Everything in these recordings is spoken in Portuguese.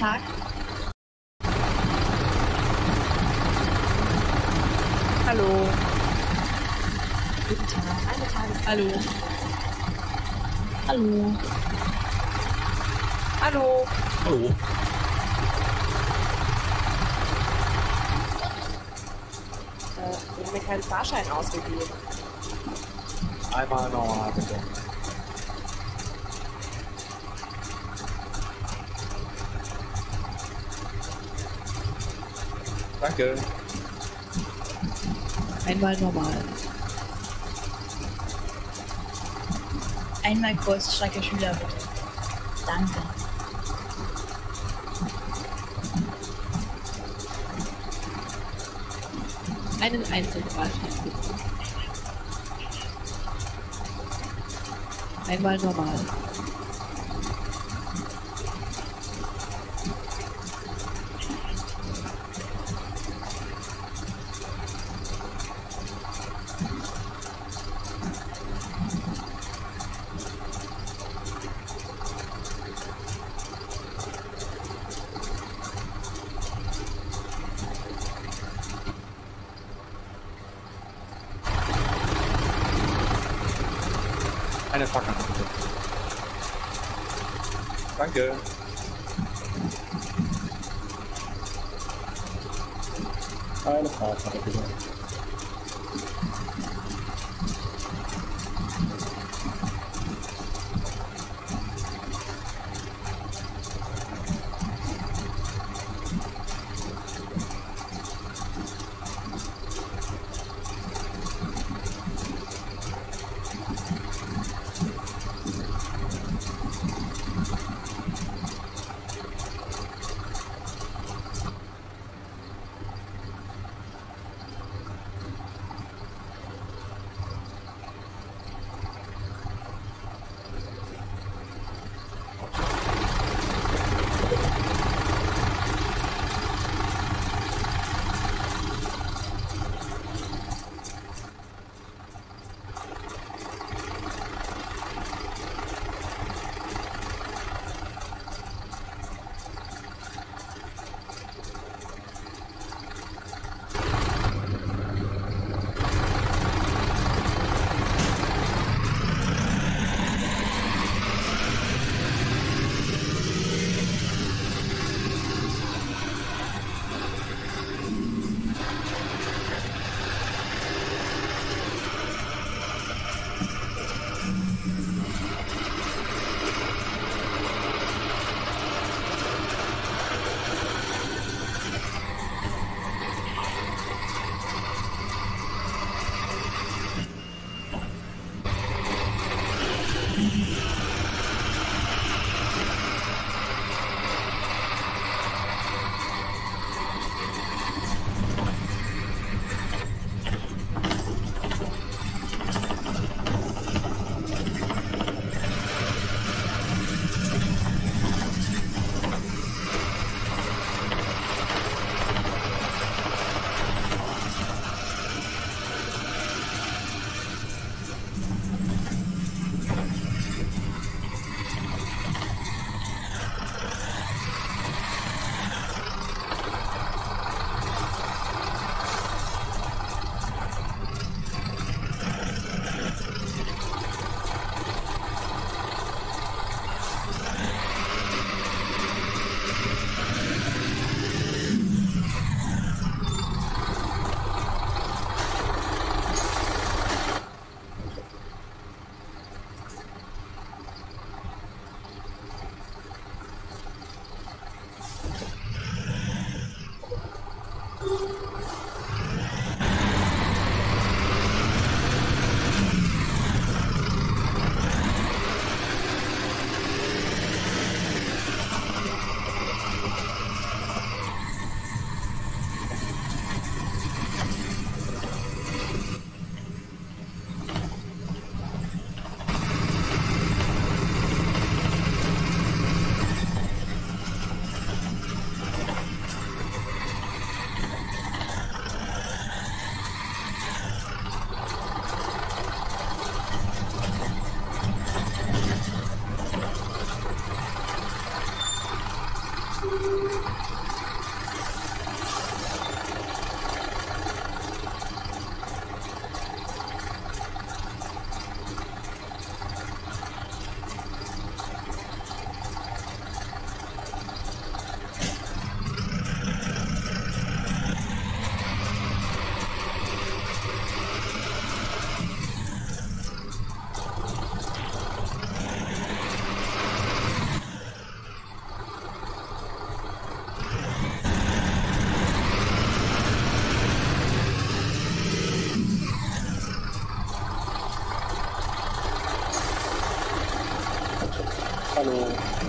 Tag. Hallo. Guten Tag. Eine Tages. Hallo. Hallo. Hallo. Hallo. Sie haben mir keinen Fahrschein ausgegeben. Einmal normal, bitte. Danke. Einmal normal. Einmal Kurzstrecke Schüler bitte. Danke. Einen Einzelfahrschein bitte. Einmal normal. Eine Fahrkarte, bitte. Danke. Eine Fahrkarte, bitte. Hallo.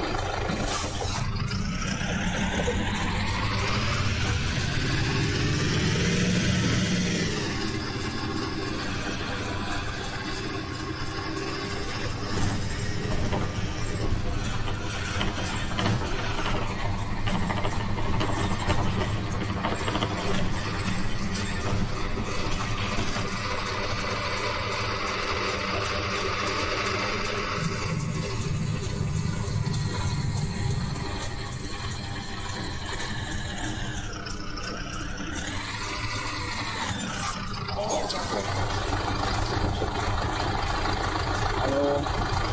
Hallo.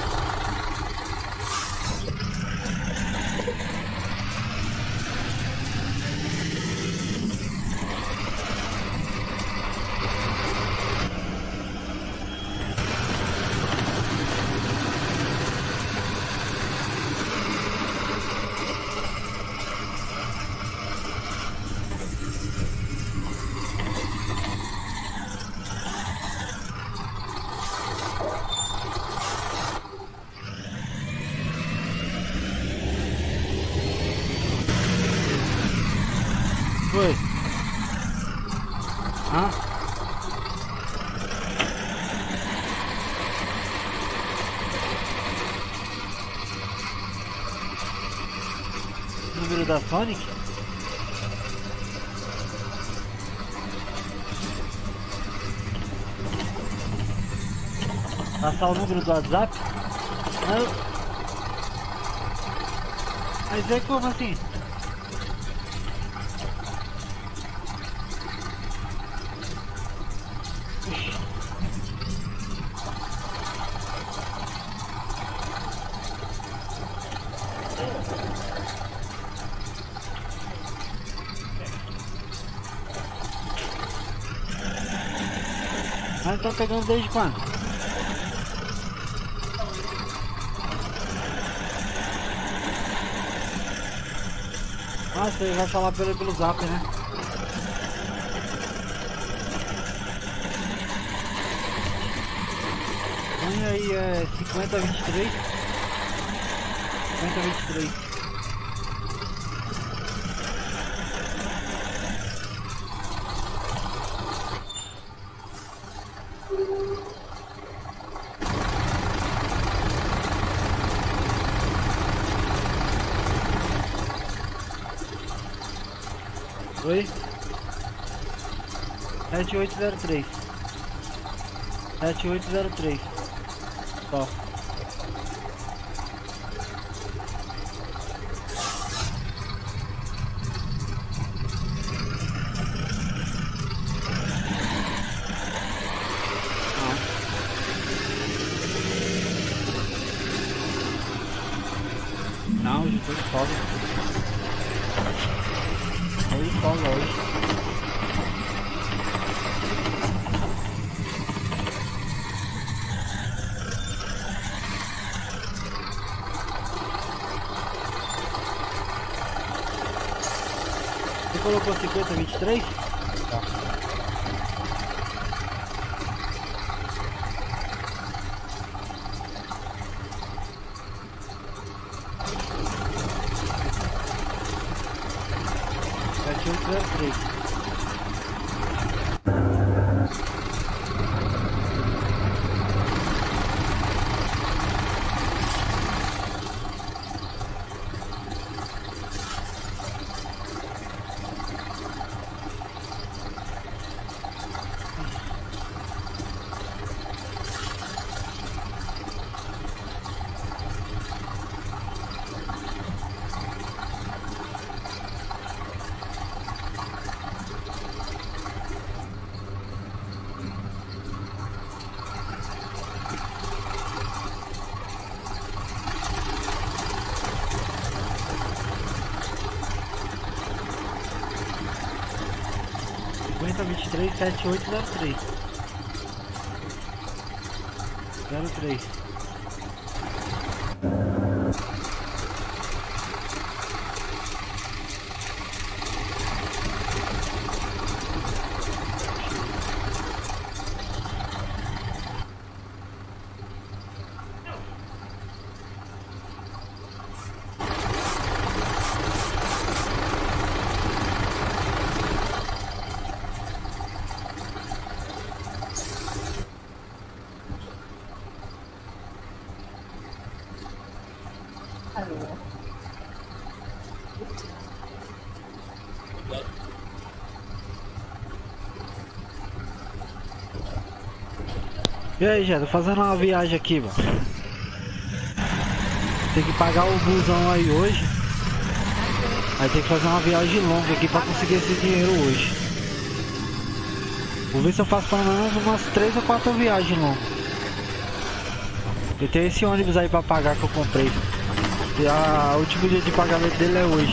Foi. Hã? Número da Sonic? Passar o número do WhatsApp? Não. Mas é como assim? Mas estão pegando desde quando? Ah, você vai falar pelo zap, né? Põe aí, 5023. 5023. Oi? 7803. 7803. Só. Não, hoje tô de folga. Tô de folga hoje. Você colocou 5023? Tá. Três. Cinquenta 23 7803 03. Hallo. E aí, já tô fazendo uma viagem aqui, mano. Tem que pagar o busão aí hoje. Aí tem que fazer uma viagem longa aqui pra conseguir esse dinheiro hoje. Vou ver se eu faço pelo menos umas 3 ou 4 viagens longas. Eu tenho esse ônibus aí pra pagar que eu comprei. E o último dia de pagamento dele é hoje.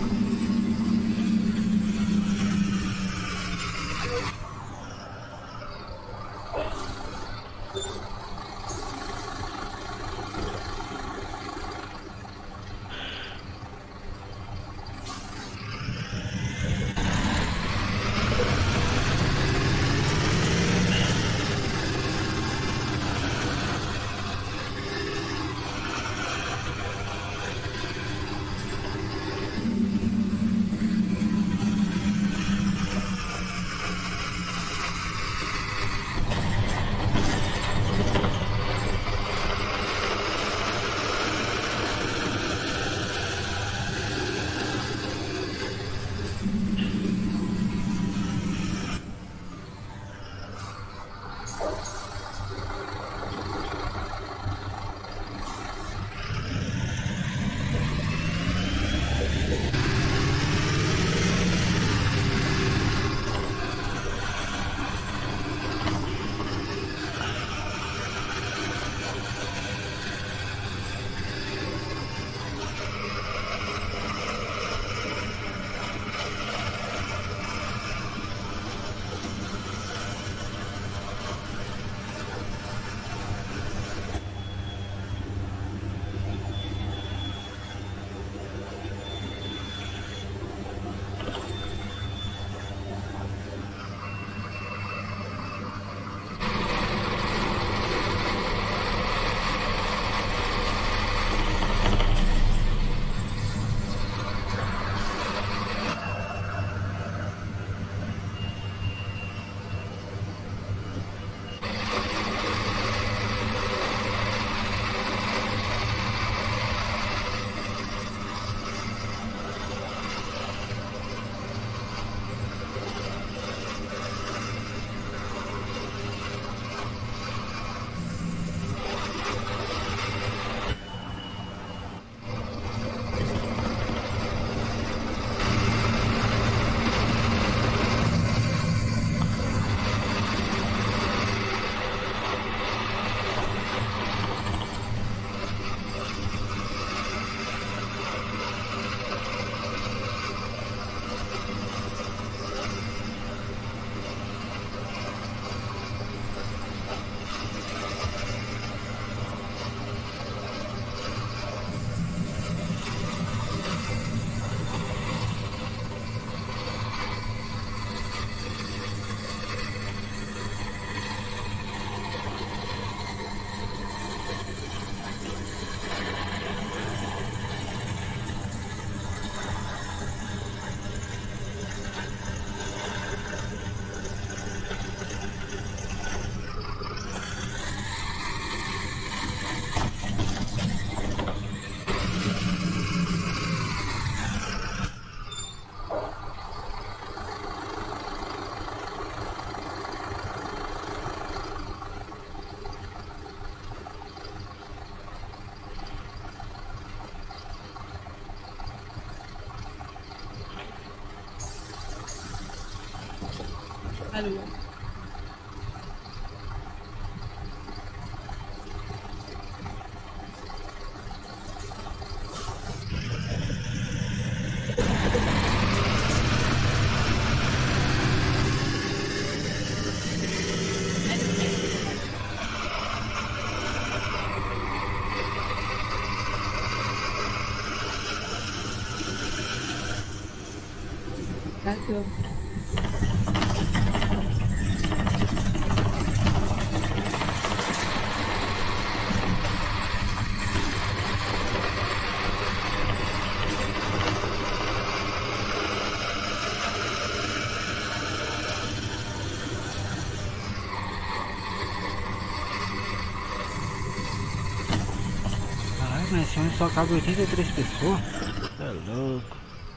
Hallo. Danke. Caralho. Nesse ônibus só cabe 83 pessoas. É louco.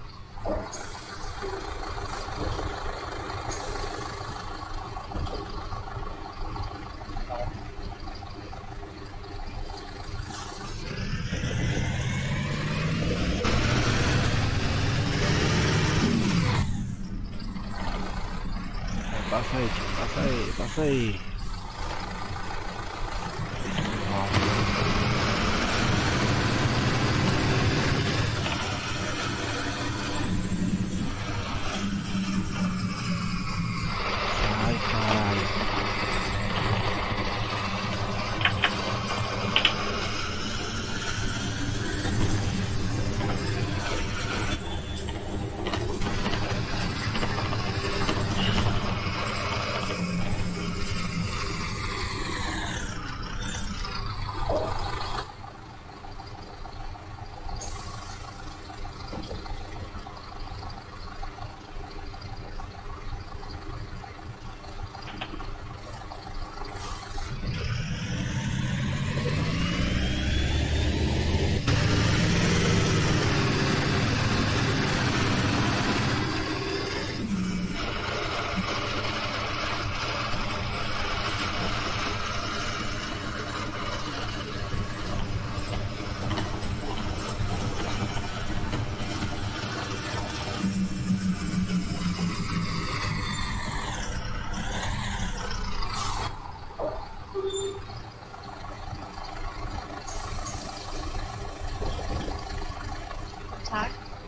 Passa aí, tio. Passa aí, passa aí. Ai, caralho. Tá.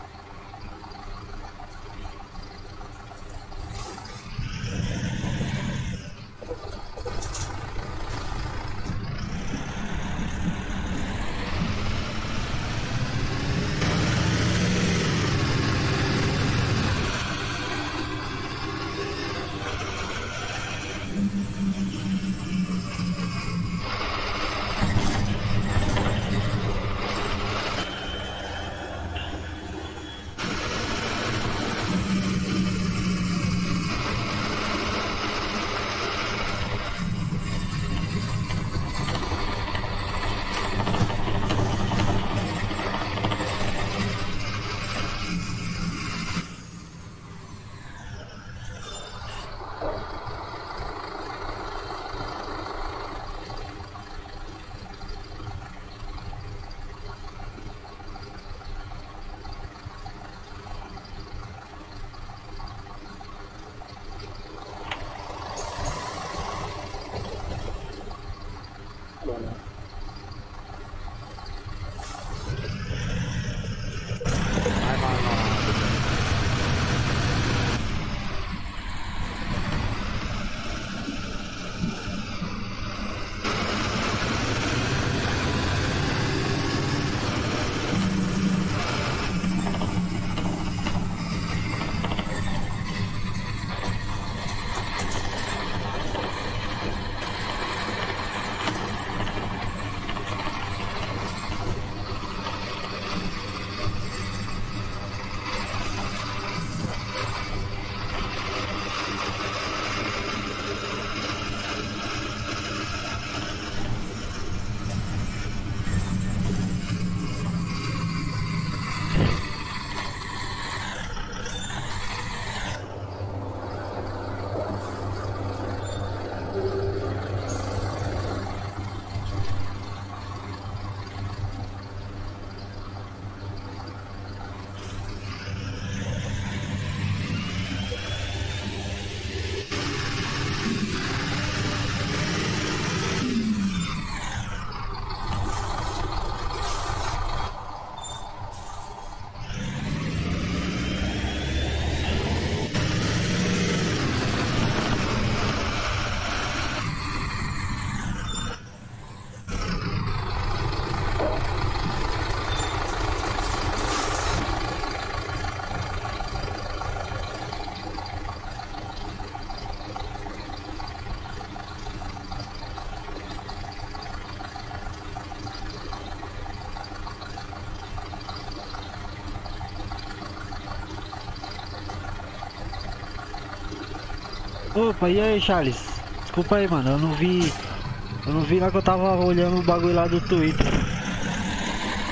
Opa, e aí, Charles? Desculpa aí, mano, eu não vi lá que eu tava olhando o bagulho lá do Twitter.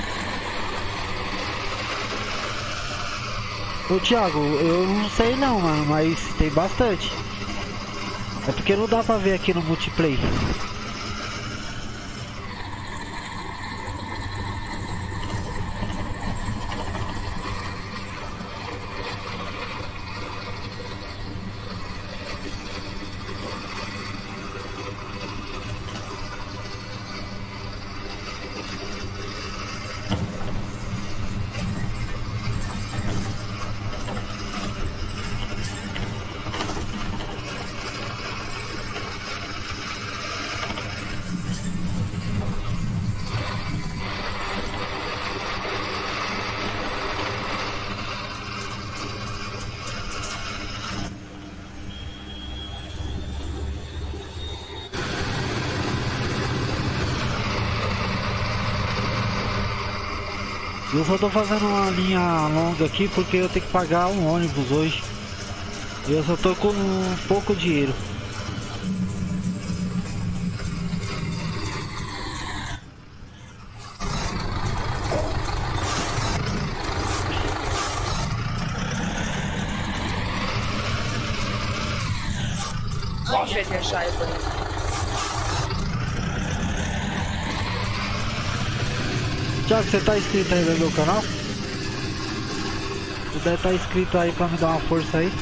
Ô Thiago, eu não sei não, mano, mas tem bastante. É porque não dá pra ver aqui no multiplayer. Eu só tô fazendo uma linha longa aqui porque eu tenho que pagar um ônibus hoje. E eu só tô com pouco dinheiro. Deixa eu achar isso aí. Thiago, você tá inscrito aí no meu canal? Se puder estar inscrito aí pra me dar uma força aí.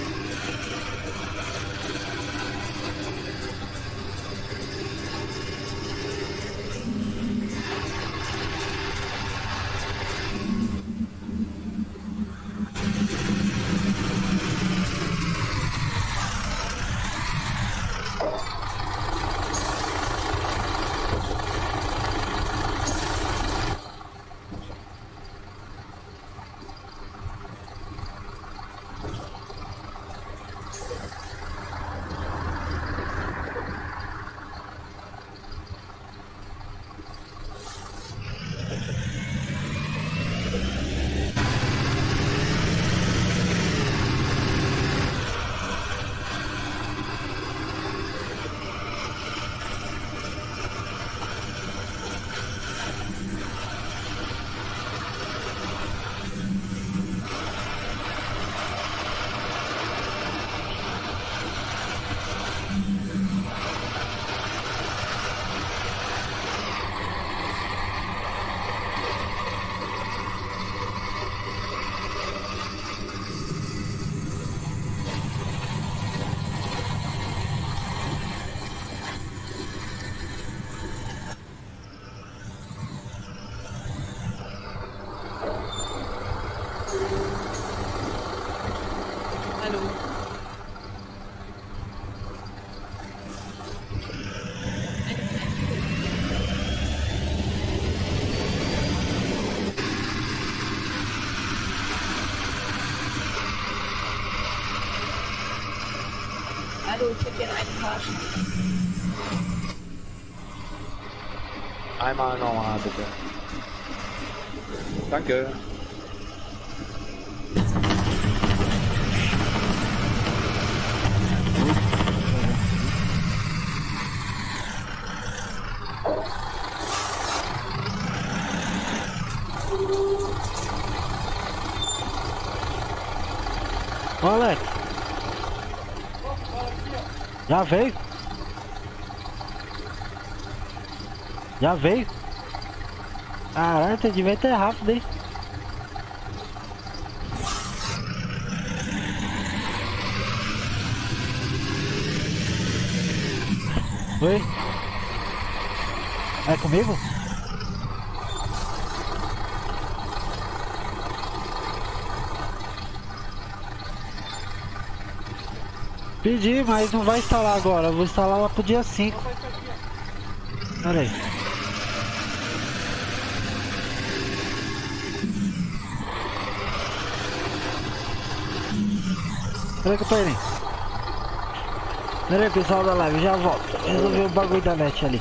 Alô. Hallo, ich hätte gerne einen Fahrschein. Einmal normal, bitte. Danke. Ô Alex, já veio? Já veio? Caralho, você devia ter rápido, hein? Oi? É comigo? Pedi, mas não vai instalar agora. Eu vou instalar lá pro dia 5. Pera aí. Pera aí que eu tô indo. Pera aí, pessoal da live, já volto. Resolvi o bagulho da net ali.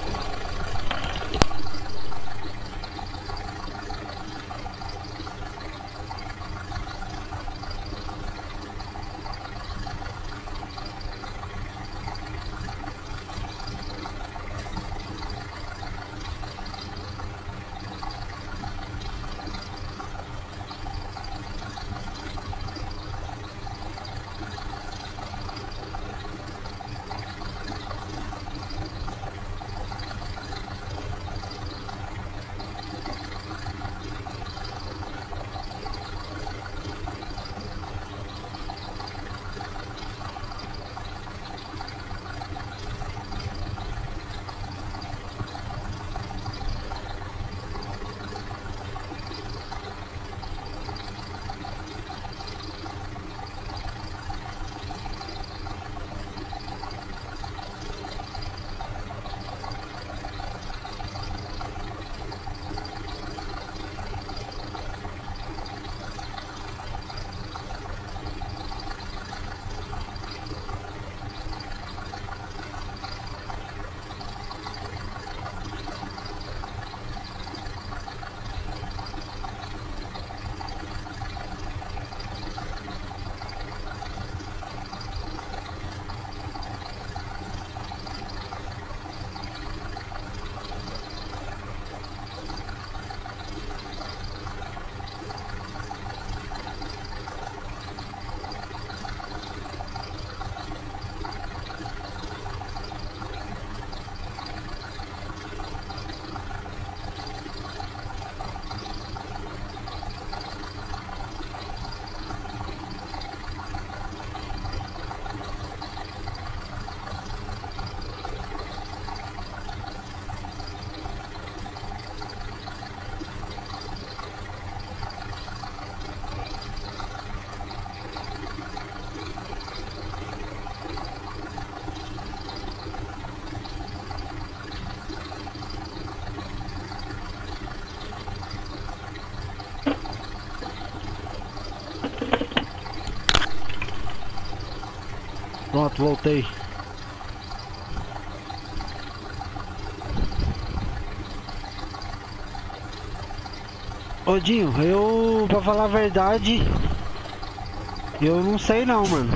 Pronto, voltei. Ô Dinho, pra falar a verdade, eu não sei não, mano.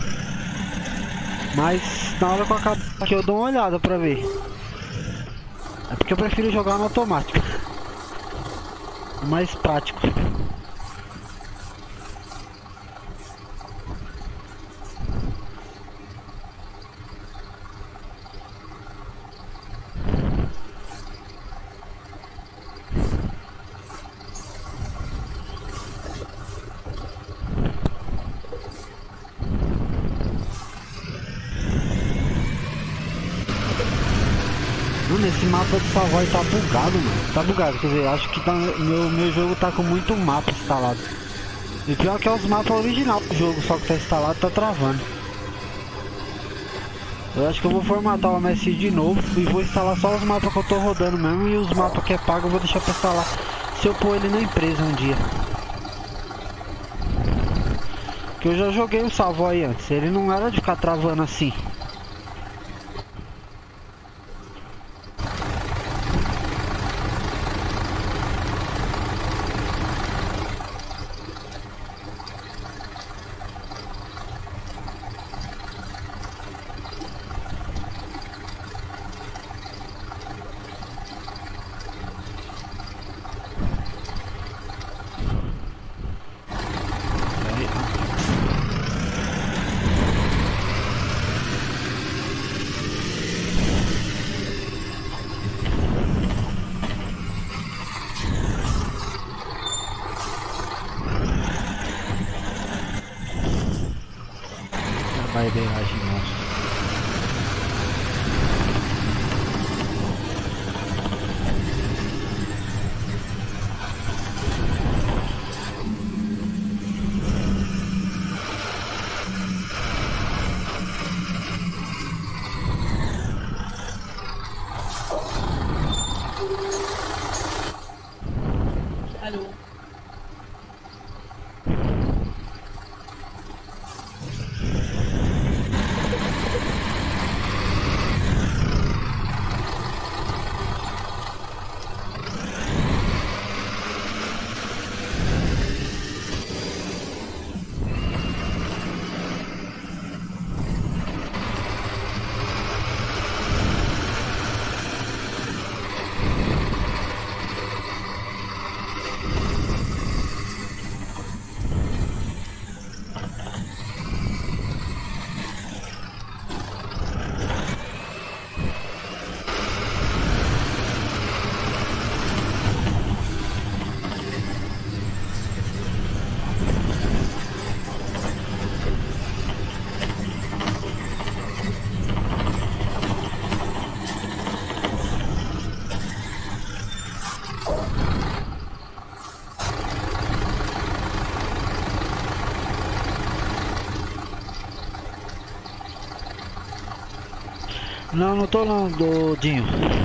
Mas na hora que eu acabar aqui eu dou uma olhada pra ver. É porque eu prefiro jogar no automático. É mais prático. Mano, esse mapa de Savoy tá bugado, mano. Tá bugado, quer dizer, acho que tá, meu jogo tá com muito mapa instalado. E pior que é os mapas original do jogo, só que tá instalado, tá travando. Eu acho que eu vou formatar o MSI de novo e vou instalar só os mapas que eu tô rodando mesmo. E os mapas que é pago eu vou deixar pra instalar se eu pôr ele na empresa um dia. Que eu já joguei o Savoy antes, ele não era de ficar travando assim. Barbeiragem monstro. Hallo. Não, não tô não, Dinho.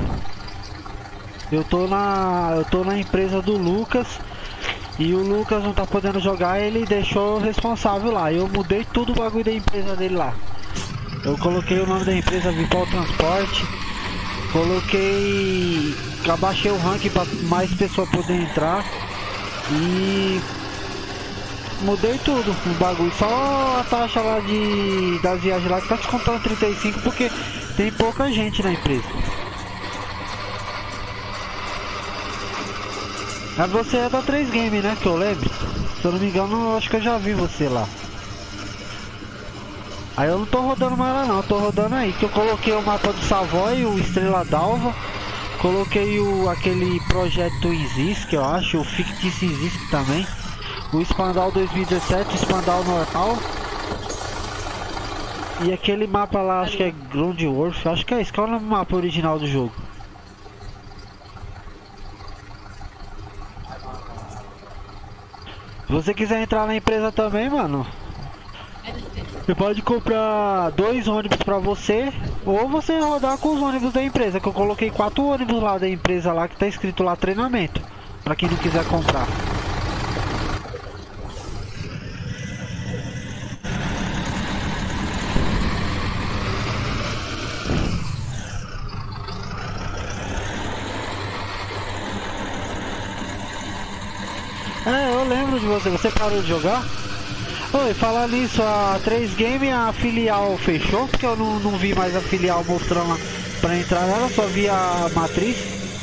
Eu tô na empresa do Lucas. E o Lucas não tá podendo jogar, ele deixou o responsável lá. Eu mudei tudo o bagulho da empresa dele lá. Eu coloquei o nome da empresa Vipol Transporte. Coloquei... abaixei o rank para mais pessoas poderem entrar. E... mudei tudo no bagulho. Só a taxa lá das viagens lá que tá descontando 35 porque tem pouca gente na empresa. Mas você é da 3 Game, né? Que eu lembro. Se eu não me engano, eu acho que eu já vi você lá. Aí eu não tô rodando mais lá não, eu tô rodando aí. Que eu coloquei o mapa do Savoy, o Estrela d'Alva. Coloquei aquele projeto Exist, que eu acho, o fictício Exist também. O Spandau 2017, o Spandau normal. E aquele mapa lá, acho que é Groundworth, acho que é esse, que é o mapa original do jogo. Se você quiser entrar na empresa também, mano, você pode comprar 2 ônibus pra você, ou você rodar com os ônibus da empresa, que eu coloquei 4 ônibus lá da empresa lá, que tá escrito lá treinamento, pra quem não quiser comprar. É, eu lembro de você. Você parou de jogar? Oi, falar nisso, a 3 Game, a filial fechou, porque eu não vi mais a filial mostrando lá pra entrar nela, só vi a matriz.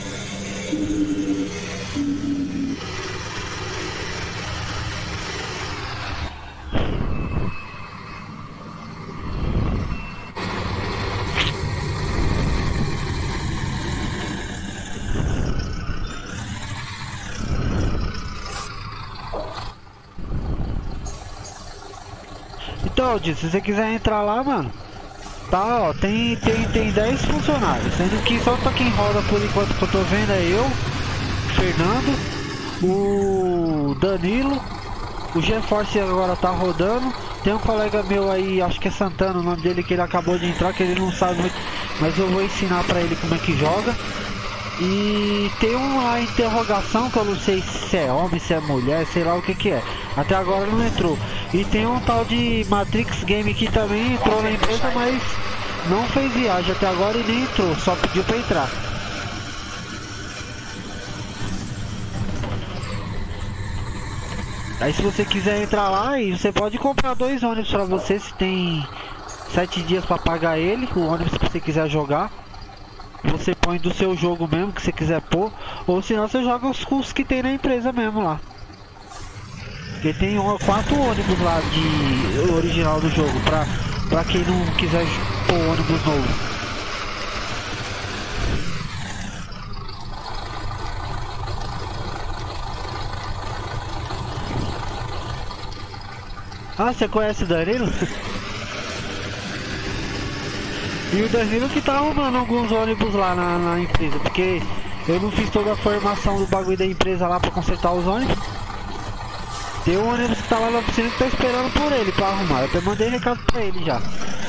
Então, se você quiser entrar lá, mano, tá, ó, tem 10 funcionários, sendo que só quem roda por enquanto que eu tô vendo é eu, Fernando, o Danilo, o GeForce agora tá rodando, tem um colega meu aí, acho que é Santana o nome dele, que ele acabou de entrar, que ele não sabe muito, mas eu vou ensinar pra ele como é que joga. E tem uma interrogação que eu não sei se é homem, se é mulher, sei lá o que é. Até agora não entrou. E tem um tal de Matrix Game que também entrou na empresa, mas não fez viagem até agora e nem entrou, só pediu pra entrar. Aí se você quiser entrar lá, e você pode comprar 2 ônibus pra você, se tem 7 dias pra pagar ele, o ônibus que você quiser jogar. Você põe do seu jogo mesmo, que você quiser pôr, ou senão você joga os custos que tem na empresa mesmo lá. Porque tem 4 ônibus lá de original do jogo, pra quem não quiser pôr ônibus novo. Ah, você conhece o Danilo? E o Danilo que tá arrumando alguns ônibus lá na empresa, porque eu não fiz toda a formação do bagulho da empresa lá pra consertar os ônibus. Tem um ônibus que tá lá na oficina que tá esperando por ele pra arrumar. Eu até mandei recado pra ele já.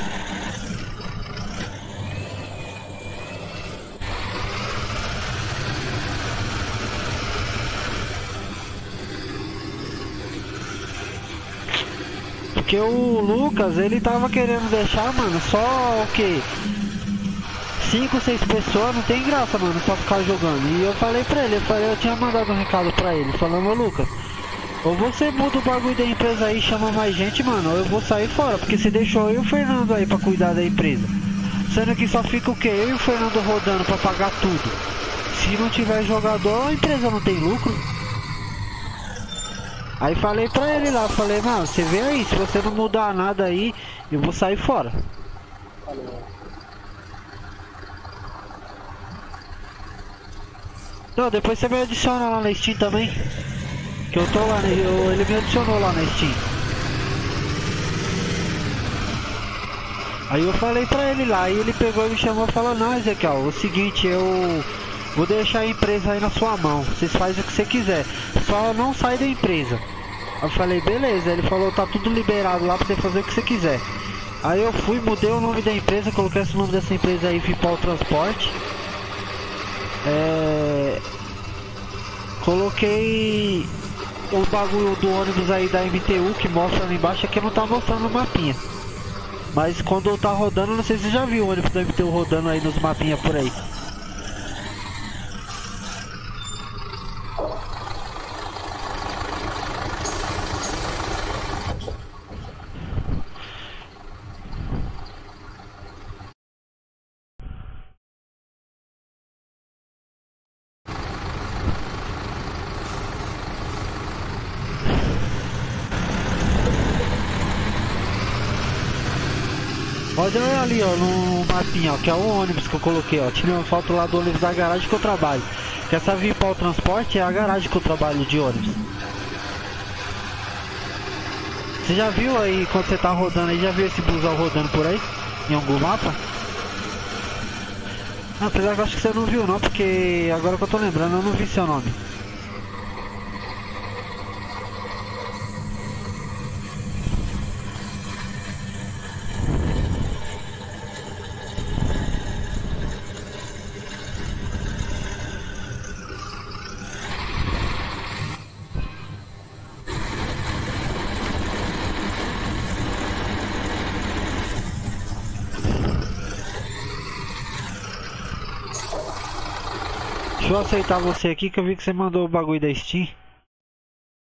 Porque o Lucas, ele tava querendo deixar, mano, só o que? 5, 6 pessoas, não tem graça, mano, só ficar jogando. E eu falei pra ele, eu tinha mandado um recado pra ele, falando, ô Lucas, ou você muda o bagulho da empresa aí e chama mais gente, mano, ou eu vou sair fora, porque você deixou eu e o Fernando aí pra cuidar da empresa. Sendo que só fica o que? Eu e o Fernando rodando pra pagar tudo. Se não tiver jogador, a empresa não tem lucro. Aí falei pra ele lá, falei, mano, você vê aí, se você não mudar nada aí, eu vou sair fora. Não, depois você me adiciona lá na Steam também. Que eu tô lá, ele me adicionou lá na Steam. Aí eu falei pra ele lá, e ele pegou e me chamou e falou, não, Ezequiel, o seguinte, eu vou deixar a empresa aí na sua mão, vocês fazem o que você quiser, só não sai da empresa. Eu falei, beleza, ele falou, tá tudo liberado lá pra você fazer o que você quiser. Aí eu fui, mudei o nome da empresa, coloquei esse nome dessa empresa aí, Vipol Transporte. Coloquei o bagulho do ônibus aí da MTU que mostra ali embaixo, aqui não tá mostrando no mapinha. Mas quando tá rodando, não sei se você já viu o ônibus da MTU rodando aí nos mapinha por aí. Pode olhar ali, ó, no mapinha, ó, que é o ônibus que eu coloquei, ó. Tirei uma foto lá do ônibus da garagem que eu trabalho. Que essa Vipol Transporte é a garagem que eu trabalho de ônibus. Você já viu aí, quando você tá rodando aí, já viu esse busão rodando por aí? Em algum mapa? Não, apesar que eu acho que você não viu não, porque agora que eu tô lembrando, eu não vi seu nome. Deixa eu aceitar você aqui que eu vi que você mandou o bagulho da Steam.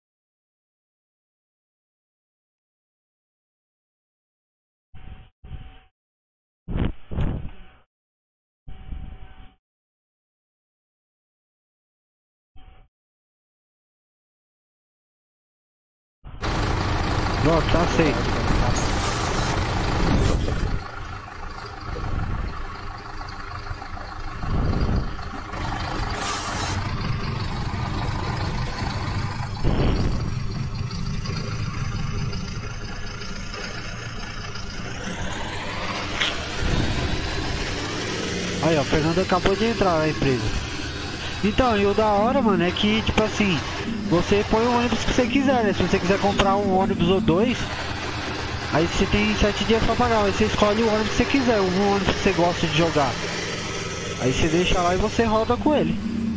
Pronto, tá aceito. Aí, ó, o Fernando acabou de entrar na empresa. Então, e o da hora, mano, é que, tipo assim, você põe o ônibus que você quiser, né? Se você quiser comprar um ônibus ou dois, aí você tem 7 dias pra pagar. Aí você escolhe o ônibus que você quiser, um ônibus que você gosta de jogar. Aí você deixa lá e você roda com ele.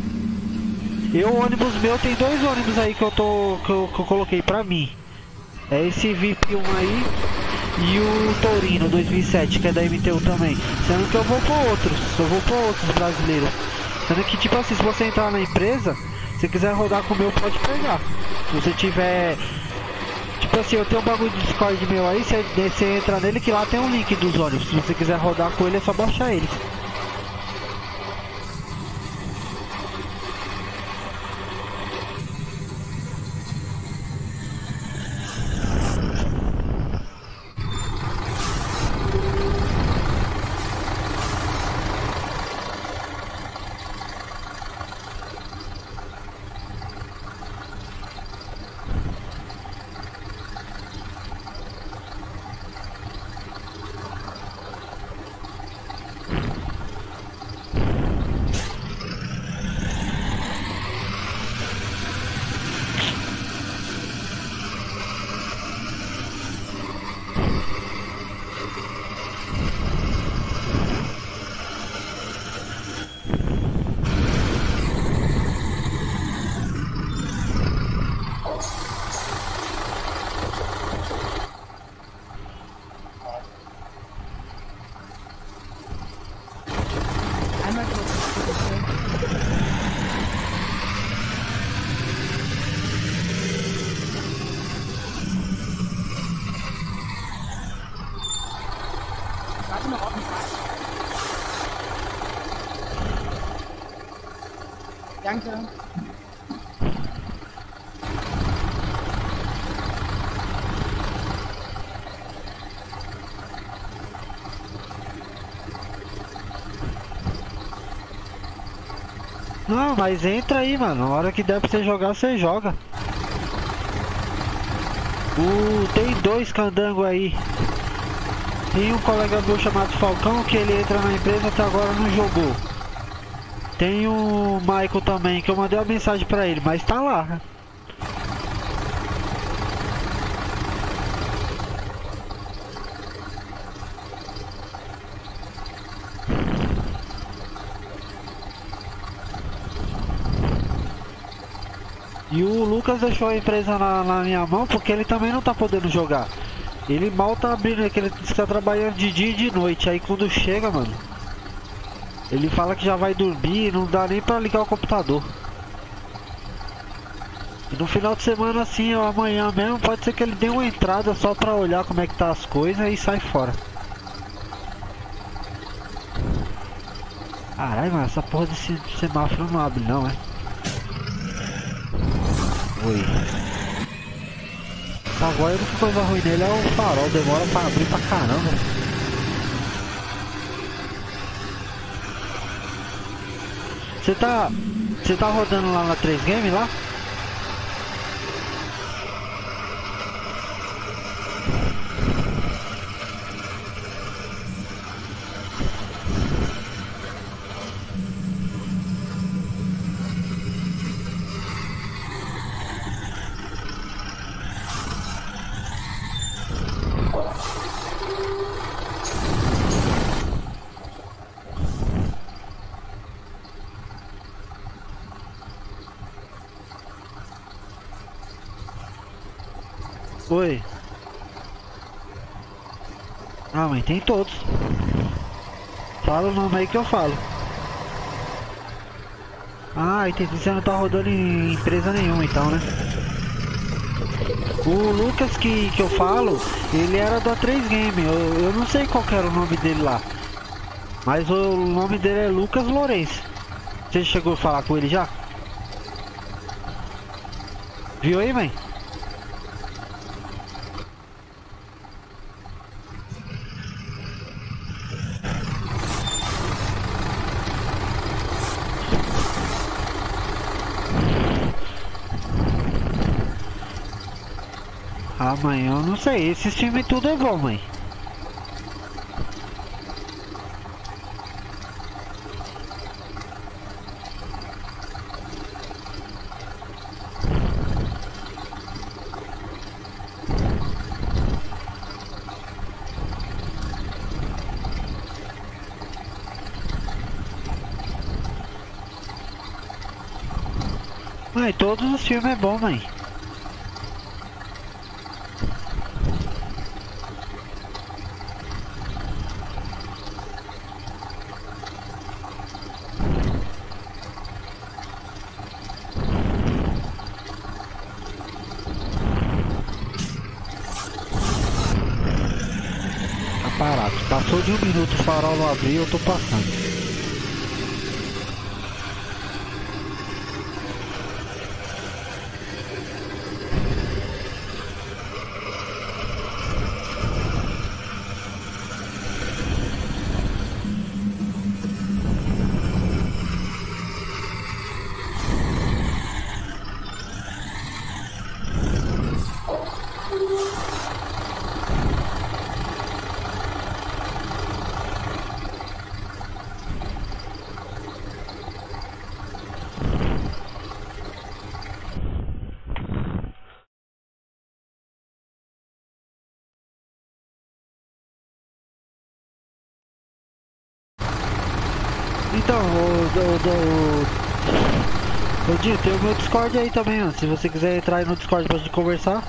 O ônibus meu tem 2 ônibus aí que eu coloquei pra mim. É esse VIP 1 aí e o Torino 2007, que é da MTU também. Sendo que eu vou por outros brasileiros. Sendo que, tipo assim, se você entrar na empresa, se quiser rodar com o meu, pode pegar. Se você tiver... Tipo assim, eu tenho um bagulho de Discord meu aí, você entra nele que lá tem um link dos ônibus. Se você quiser rodar com ele, é só baixar ele. Einmal kurz, bitte. Warte noch auf den Fahrrad. Danke. Não, mas entra aí, mano. Na hora que der pra você jogar, você joga. Tem 2 candangos aí. Tem um colega meu chamado Falcão, que ele entra na empresa até agora não jogou. Tem o Michael também, que eu mandei uma mensagem pra ele, mas tá lá. E o Lucas deixou a empresa na minha mão porque ele também não tá podendo jogar. Ele mal tá abrindo, que ele está trabalhando de dia e de noite. Aí quando chega, mano, ele fala que já vai dormir, não dá nem pra ligar o computador. E no final de semana assim, ou amanhã mesmo, pode ser que ele dê uma entrada só pra olhar como é que tá as coisas e sai fora. Caralho, mano, essa porra desse semáforo não abre não, é? Oi. Agora a única coisa ruim nele é o farol, demora pra abrir pra caramba. Você tá rodando lá na 3 Game lá? Oi. Ah, mas tem todos. Fala o nome aí que eu falo. Ah, e você não tá rodando em empresa nenhuma então, né? O Lucas que eu falo, ele era da 3 Game. Eu não sei qual que era o nome dele lá. Mas o nome dele é Lucas Lourenço. Você chegou a falar com ele já? Viu aí, mãe? Ah, mãe, eu não sei. Esse filme tudo é bom, mãe. Mãe, todos os filmes é bom, mãe. Tá parado. Passou de 1 minuto, o farol não abriu, eu tô passando. Então, ô Dinho, tem o meu Discord aí também, ó. Se você quiser entrar aí no Discord pra gente conversar.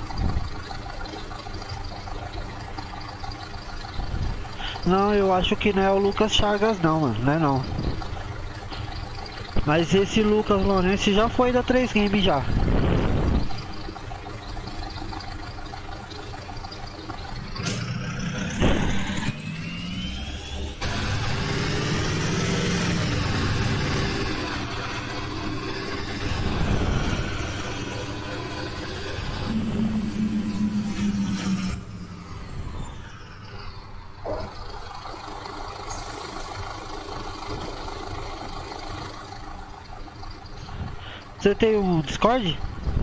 Não, eu acho que não é o Lucas Chagas não, mano. Não é não. Mas esse Lucas Lourenço já foi da 3 Games já. Você tem um Discord?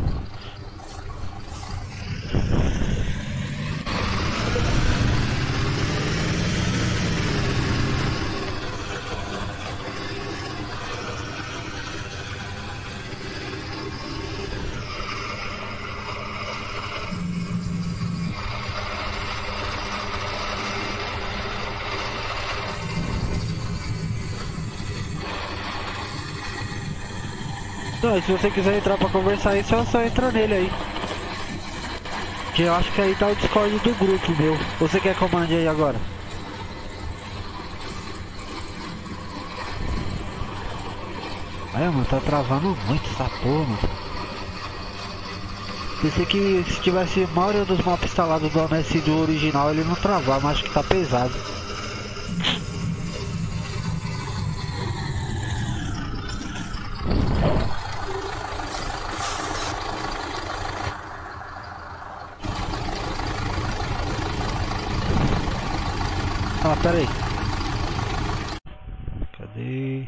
Não, se você quiser entrar pra conversar aí, só entra nele aí. Que eu acho que aí tá o Discord do grupo meu. Você quer comande aí agora? Aí, mano, tá travando muito essa porra, mano. Pensei que se tivesse a maioria dos mapas instalados do MS do original ele não travava, mas acho que tá pesado. Ah, pera aí. Cadê?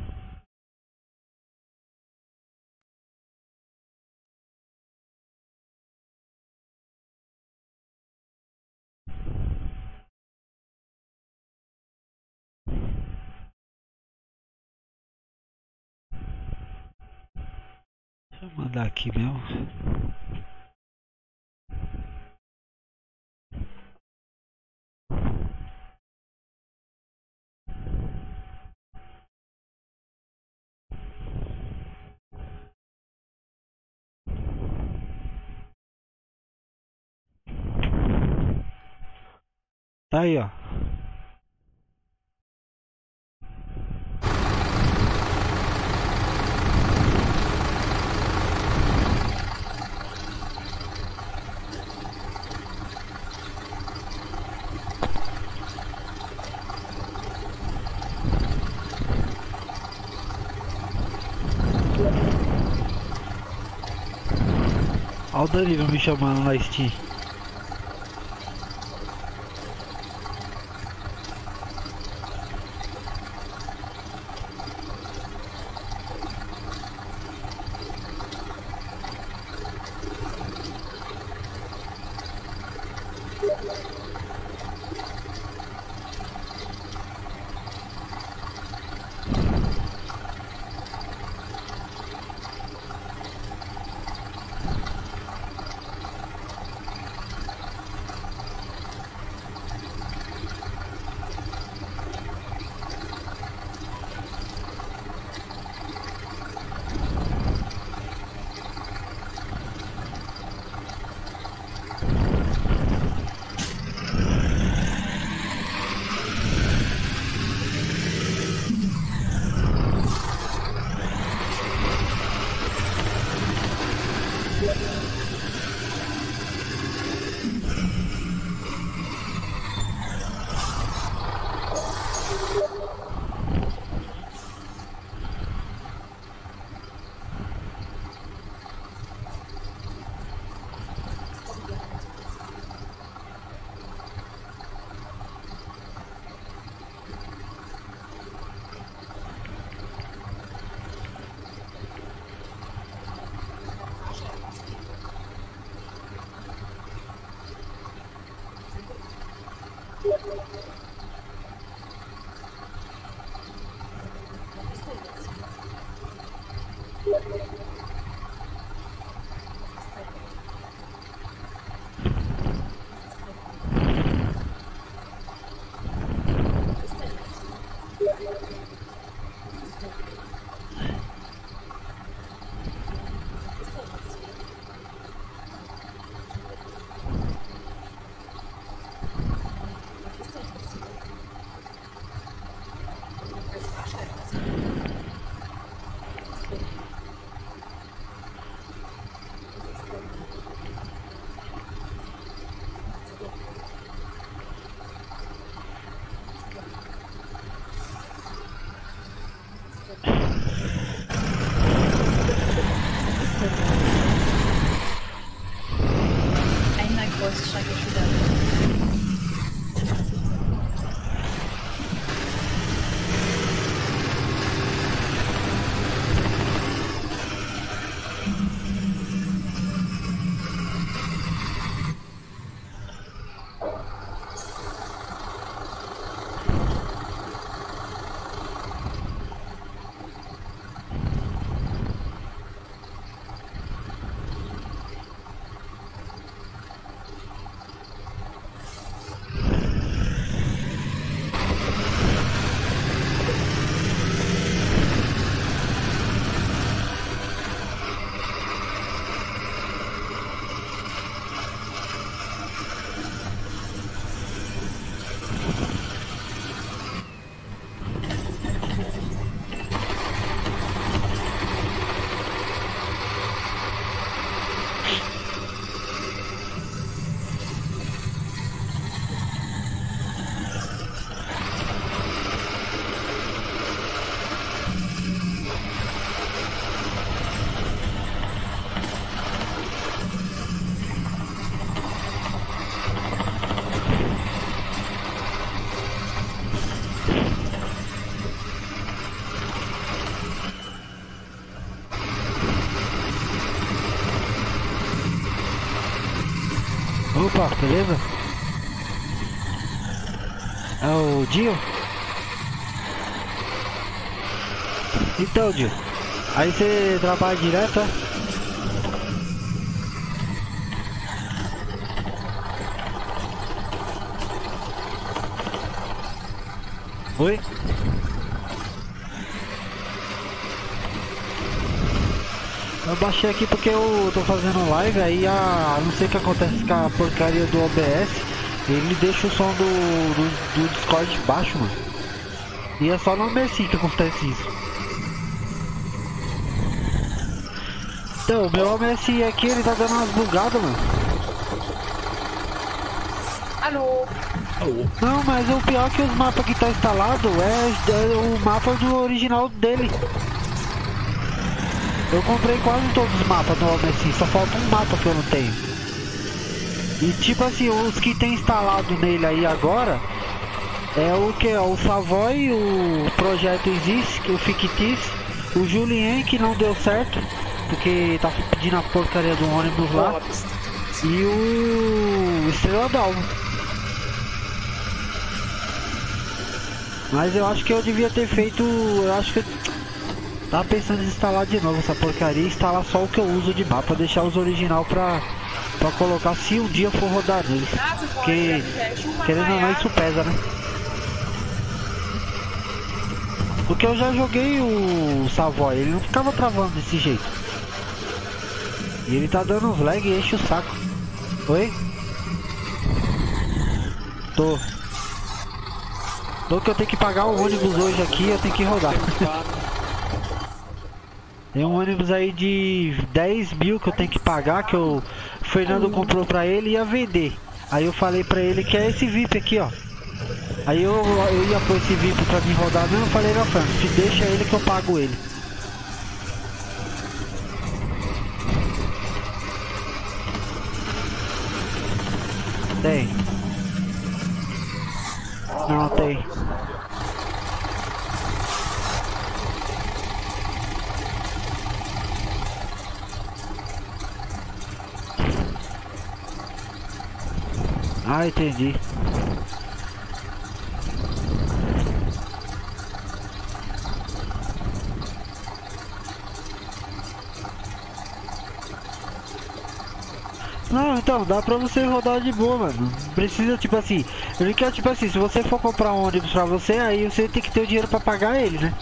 Deixa eu mandar aqui mesmo. Tá aí, ó. Olha o Danilo me chamando na Steam. Opa, beleza? É o Dio? Então, Dio, aí você trabalha direto, é? Oi? Eu baixei aqui porque eu tô fazendo live, aí não sei o que acontece com a porcaria do OBS, ele deixa o som do Discord baixo, mano. E é só no Messi que acontece isso. Então, o meu Messi aqui, ele tá dando umas bugadas, mano. Alô? Não, mas o pior é que os mapas que tá instalado é o mapa do original dele. Eu comprei quase todos os mapas no Messi, só falta um mapa que eu não tenho. E tipo assim, os que tem instalado nele aí agora é o que? O Savoy, o Projeto Existe, o Fictício, o Julien, que não deu certo, porque tá pedindo a porcaria do ônibus lá, e o Estrela d'Alva. Mas eu acho que eu devia ter feito, eu acho que tava pensando em instalar de novo essa porcaria e instalar só o que eu uso de mapa, deixar os original pra colocar se um dia for rodar neles. Porque, querendo ou não, isso pesa, né? Porque eu já joguei o Savoy, ele não ficava travando desse jeito. E ele tá dando uns lag e enche o saco. Oi? Tô que eu tenho que pagar o ônibus hoje aqui, eu tenho que rodar. Tem um ônibus aí de 10 mil que eu tenho que pagar, que o Fernando comprou pra ele e ia vender. Aí eu falei pra ele que é esse VIP aqui, ó. Aí eu ia pôr esse VIP pra me rodar mesmo, eu falei, não, Fernando, se deixa ele que eu pago ele. Tem. Não, tem. Ah, entendi. Não, então, dá pra você rodar de boa, mano. Precisa, tipo assim, ele quer, tipo assim, se você for comprar um ônibus pra você, aí você tem que ter o dinheiro pra pagar ele, né?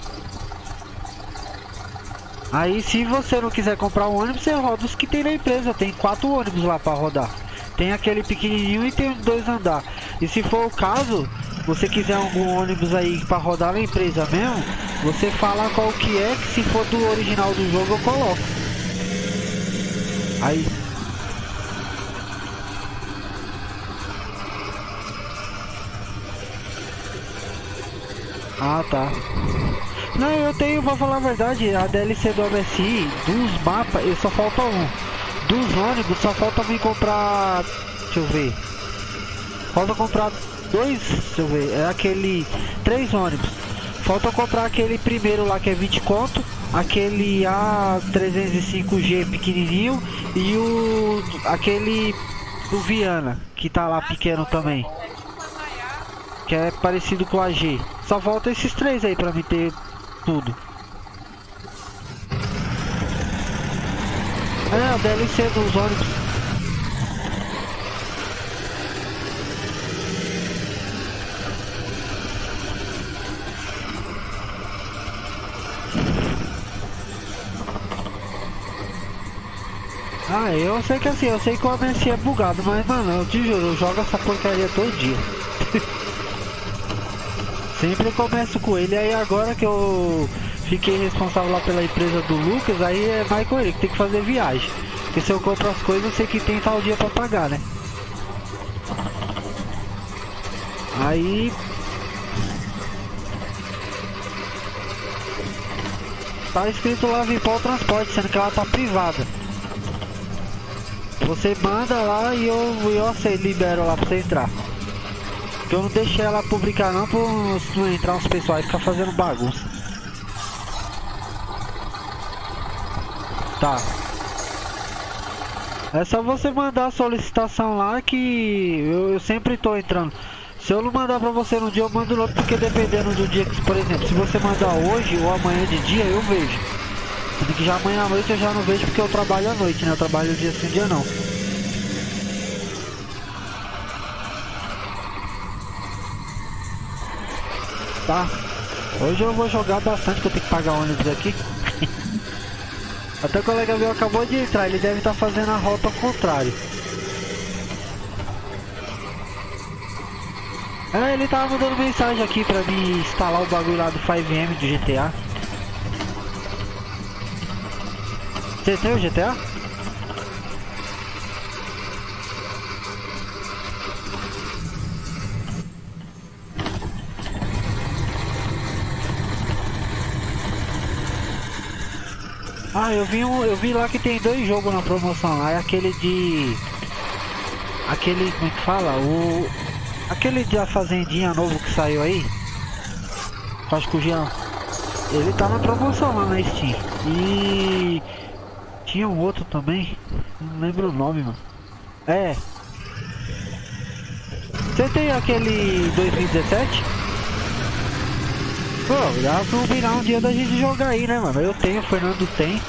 Aí, se você não quiser comprar um ônibus, você roda os que tem na empresa. Tem 4 ônibus lá pra rodar. Tem aquele pequenininho e tem 2 andar. E se for o caso, você quiser algum ônibus aí pra rodar na empresa mesmo, você fala qual que é, que se for do original do jogo eu coloco. Aí... Ah, tá. Não, eu tenho, vou falar a verdade, a DLC do MSI, dos mapas, só falta um. Dos ônibus, só falta me comprar... Deixa eu ver. Falta comprar 2, deixa eu ver, é aquele... 3 ônibus. Falta comprar aquele primeiro lá que é 20 conto, aquele A305G pequenininho e aquele do Viana, que tá lá pequeno também. Que é parecido com o AG. Só falta esses 3 aí pra me ter tudo. É, o DLC dos ônibus. Ah, eu sei que assim, eu sei que o AMC é bugado, mas mano, eu te juro, eu jogo essa porcaria todo dia. Sempre começo com ele, aí agora que eu fiquei responsável lá pela empresa do Lucas, aí é mais com ele que tem que fazer viagem. Porque se eu compro as coisas, eu sei que tem tal dia pra pagar, né? Aí... Tá escrito lá Vipol Transporte, sendo que ela tá privada. Você manda lá e eu libero lá pra você entrar. Porque eu não deixei ela publicar não, pra não entrar uns pessoal e ficar fazendo bagunça. Tá. É só você mandar a solicitação lá que eu sempre tô entrando. Se eu não mandar pra você no dia, eu mando no outro, porque dependendo do dia que, por exemplo, se você mandar hoje ou amanhã de dia, eu vejo. Sendo que já amanhã à noite eu já não vejo porque eu trabalho à noite, né? Eu trabalho dia sim, dia não. Tá? Hoje eu vou jogar bastante, que eu tenho que pagar ônibus aqui. Até o colega meu acabou de entrar, ele deve estar fazendo a rota ao contrário. É, ele tava mandando mensagem aqui pra mim instalar o bagulho lá do 5M do GTA. Você tem o GTA? Ah, eu vi lá que tem 2 jogos na promoção lá, é aquele de... Aquele, como é que fala? Aquele da fazendinha novo que saiu aí. Acho que o Jean... Ele tá na promoção lá na Steam. E... Tinha um outro também. Não lembro o nome, mano. É. Você tem aquele 2017? Pô, dá pra combinar um dia da gente jogar aí, né, mano? Eu tenho, o Fernando tem.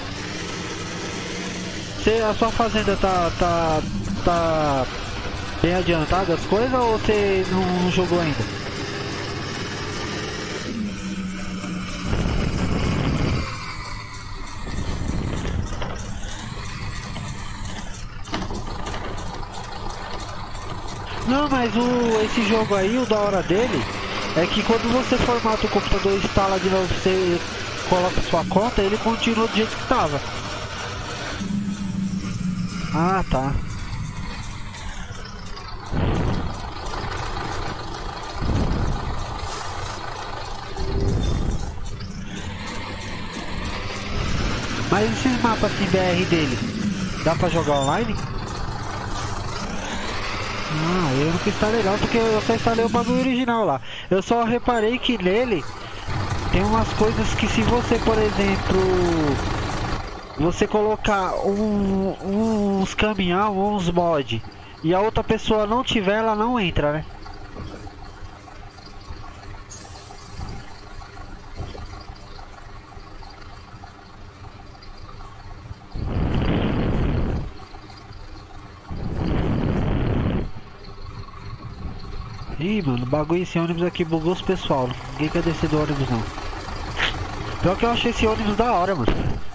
A sua fazenda tá bem adiantada as coisas ou você não jogou ainda? Não, mas esse jogo aí, o da hora dele é que quando você formata o computador e instala de novo, você coloca sua conta, ele continua do jeito que tava. Ah, tá. Mas esses mapas assim BR dele, dá pra jogar online? Ah, eu não instalei não, porque eu só instalei o bagulho original lá. Eu só reparei que nele tem umas coisas que se você, por exemplo, você colocar uns caminhão ou uns mod e a outra pessoa não tiver, ela não entra, né? Ih, mano, o bagulho, esse ônibus aqui bugou os pessoal. Ninguém quer descer do ônibus não. Pior que eu achei esse ônibus da hora, mano.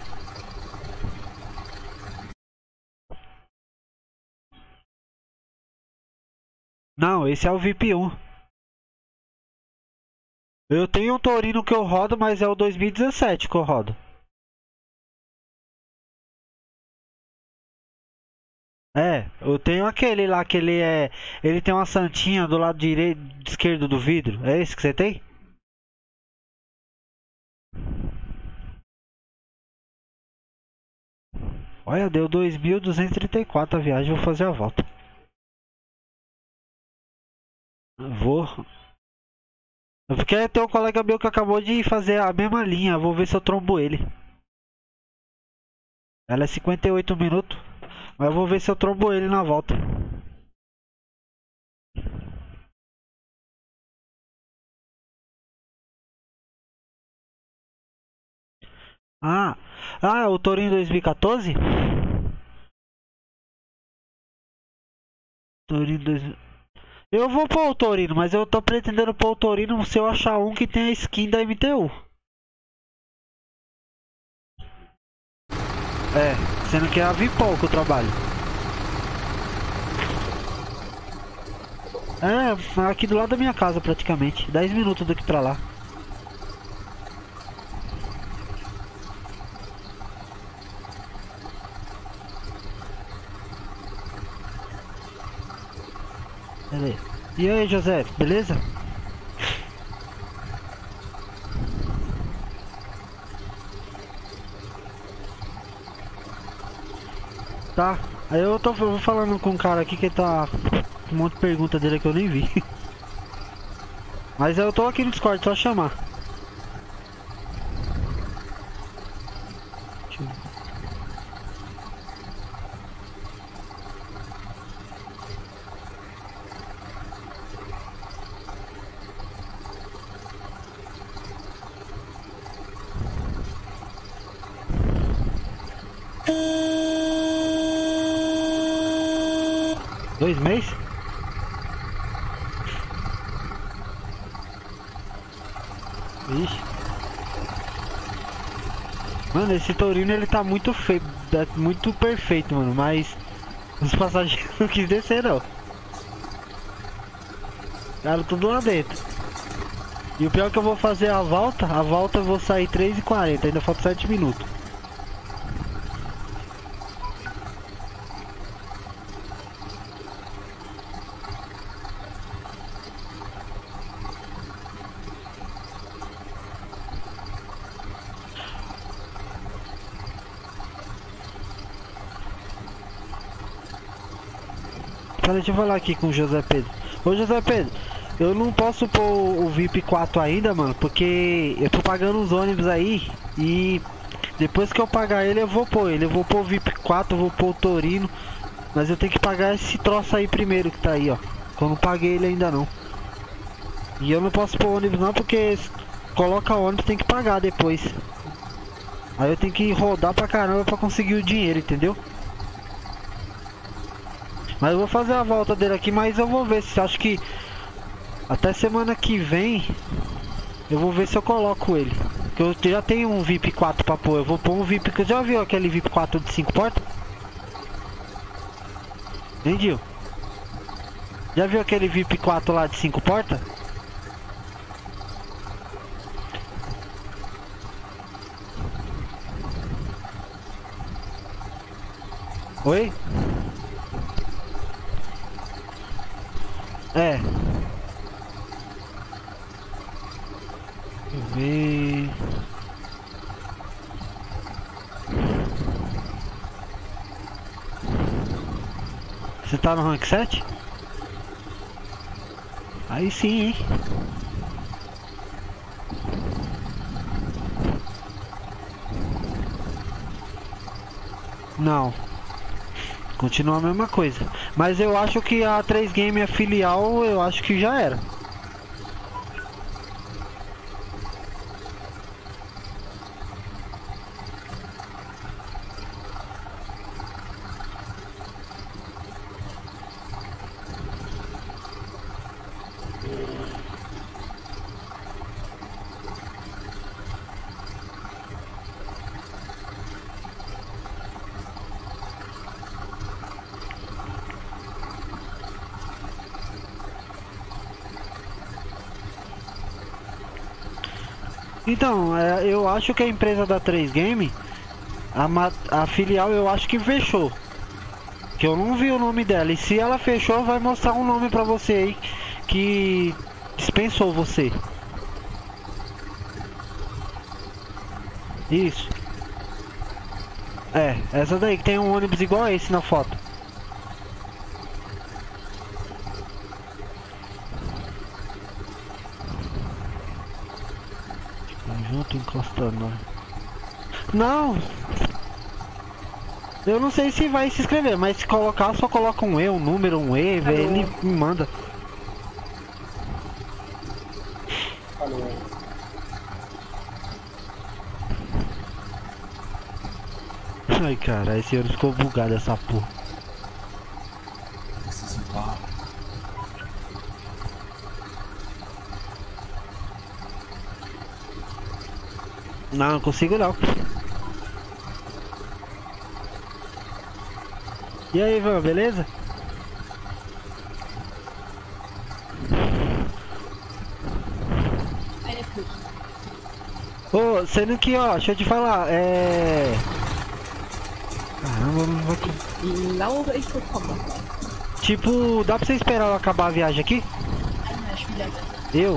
Não, esse é o VIP1. Eu tenho um Torino que eu rodo, mas é o 2017 que eu rodo. É, eu tenho aquele lá que ele é... Ele tem uma santinha do lado direito, esquerdo do vidro. É esse que você tem? Olha, deu 2.234 a viagem, vou fazer a volta. Vou. Porque tem um colega meu que acabou de fazer a mesma linha, vou ver se eu trombo ele. Ela é 58 minutos, mas eu vou ver se eu trombo ele na volta. O Torino 2014? Torino 2000. Eu vou pôr o Torino, mas eu tô pretendendo pôr o Torino se eu achar um que tem a skin da MTU. É, sendo que é a Vipol que eu trabalho. É, aqui do lado da minha casa praticamente. 10 minutos daqui pra lá. Beleza. E aí, José, beleza? Tá. Aí eu tô falando com um cara aqui que tá com um monte de pergunta dele que eu nem vi. Mas eu tô aqui no Discord, só chamar. Dois meses? Ixi. Mano, esse Torino ele tá muito feio, muito perfeito, mano, mas os passageiros não quis descer não. Cara, tudo lá dentro. E o pior é que eu vou fazer a volta eu vou sair 3h40, ainda falta 7 minutos. Pera, deixa eu falar aqui com o José Pedro. Ô José Pedro, eu não posso pôr o VIP 4 ainda, mano, porque eu tô pagando os ônibus aí e depois que eu pagar ele eu vou pôr ele. Eu vou pôr o VIP 4, eu vou pôr o Torino, mas eu tenho que pagar esse troço aí primeiro que tá aí, ó. Que eu não paguei ele ainda não. E eu não posso pôr ônibus não, porque coloca ônibus tem que pagar depois. Aí eu tenho que rodar pra caramba pra conseguir o dinheiro, entendeu? Mas eu vou fazer a volta dele aqui, mas eu vou ver se acho que até semana que vem eu vou ver se eu coloco ele. Porque eu já tenho um VIP 4 pra pôr. Eu vou pôr um VIP. Que já viu aquele VIP 4 de 5 portas? Entendeu? Já viu aquele VIP 4 lá de 5 portas? Oi? É. Deixa eu ver. Você tá no rank 7? Aí sim, hein? Não. Continua a mesma coisa. Mas eu acho que a 3 Game é filial, eu acho que já era. Então, eu acho que a empresa da 3 Game, a filial eu acho que fechou. Que eu não vi o nome dela. E se ela fechou, vai mostrar um nome pra você aí que dispensou você. Isso. É, essa daí que tem um ônibus igual a esse na foto. Junto encostando. Não! Eu não sei se vai se inscrever, mas se colocar, só coloca um E, um número, um E, velho, ele me manda. Falou. Ai, cara, esse ano ficou bugado essa porra. Preciso voar. Não consigo não. E aí, Ivan, beleza? Ô, sendo que, ó, deixa eu te falar, Caramba, não vai... Glaube, ich bekomme. Tipo, dá pra você esperar eu acabar a viagem aqui? Einmal Spieler. Eu?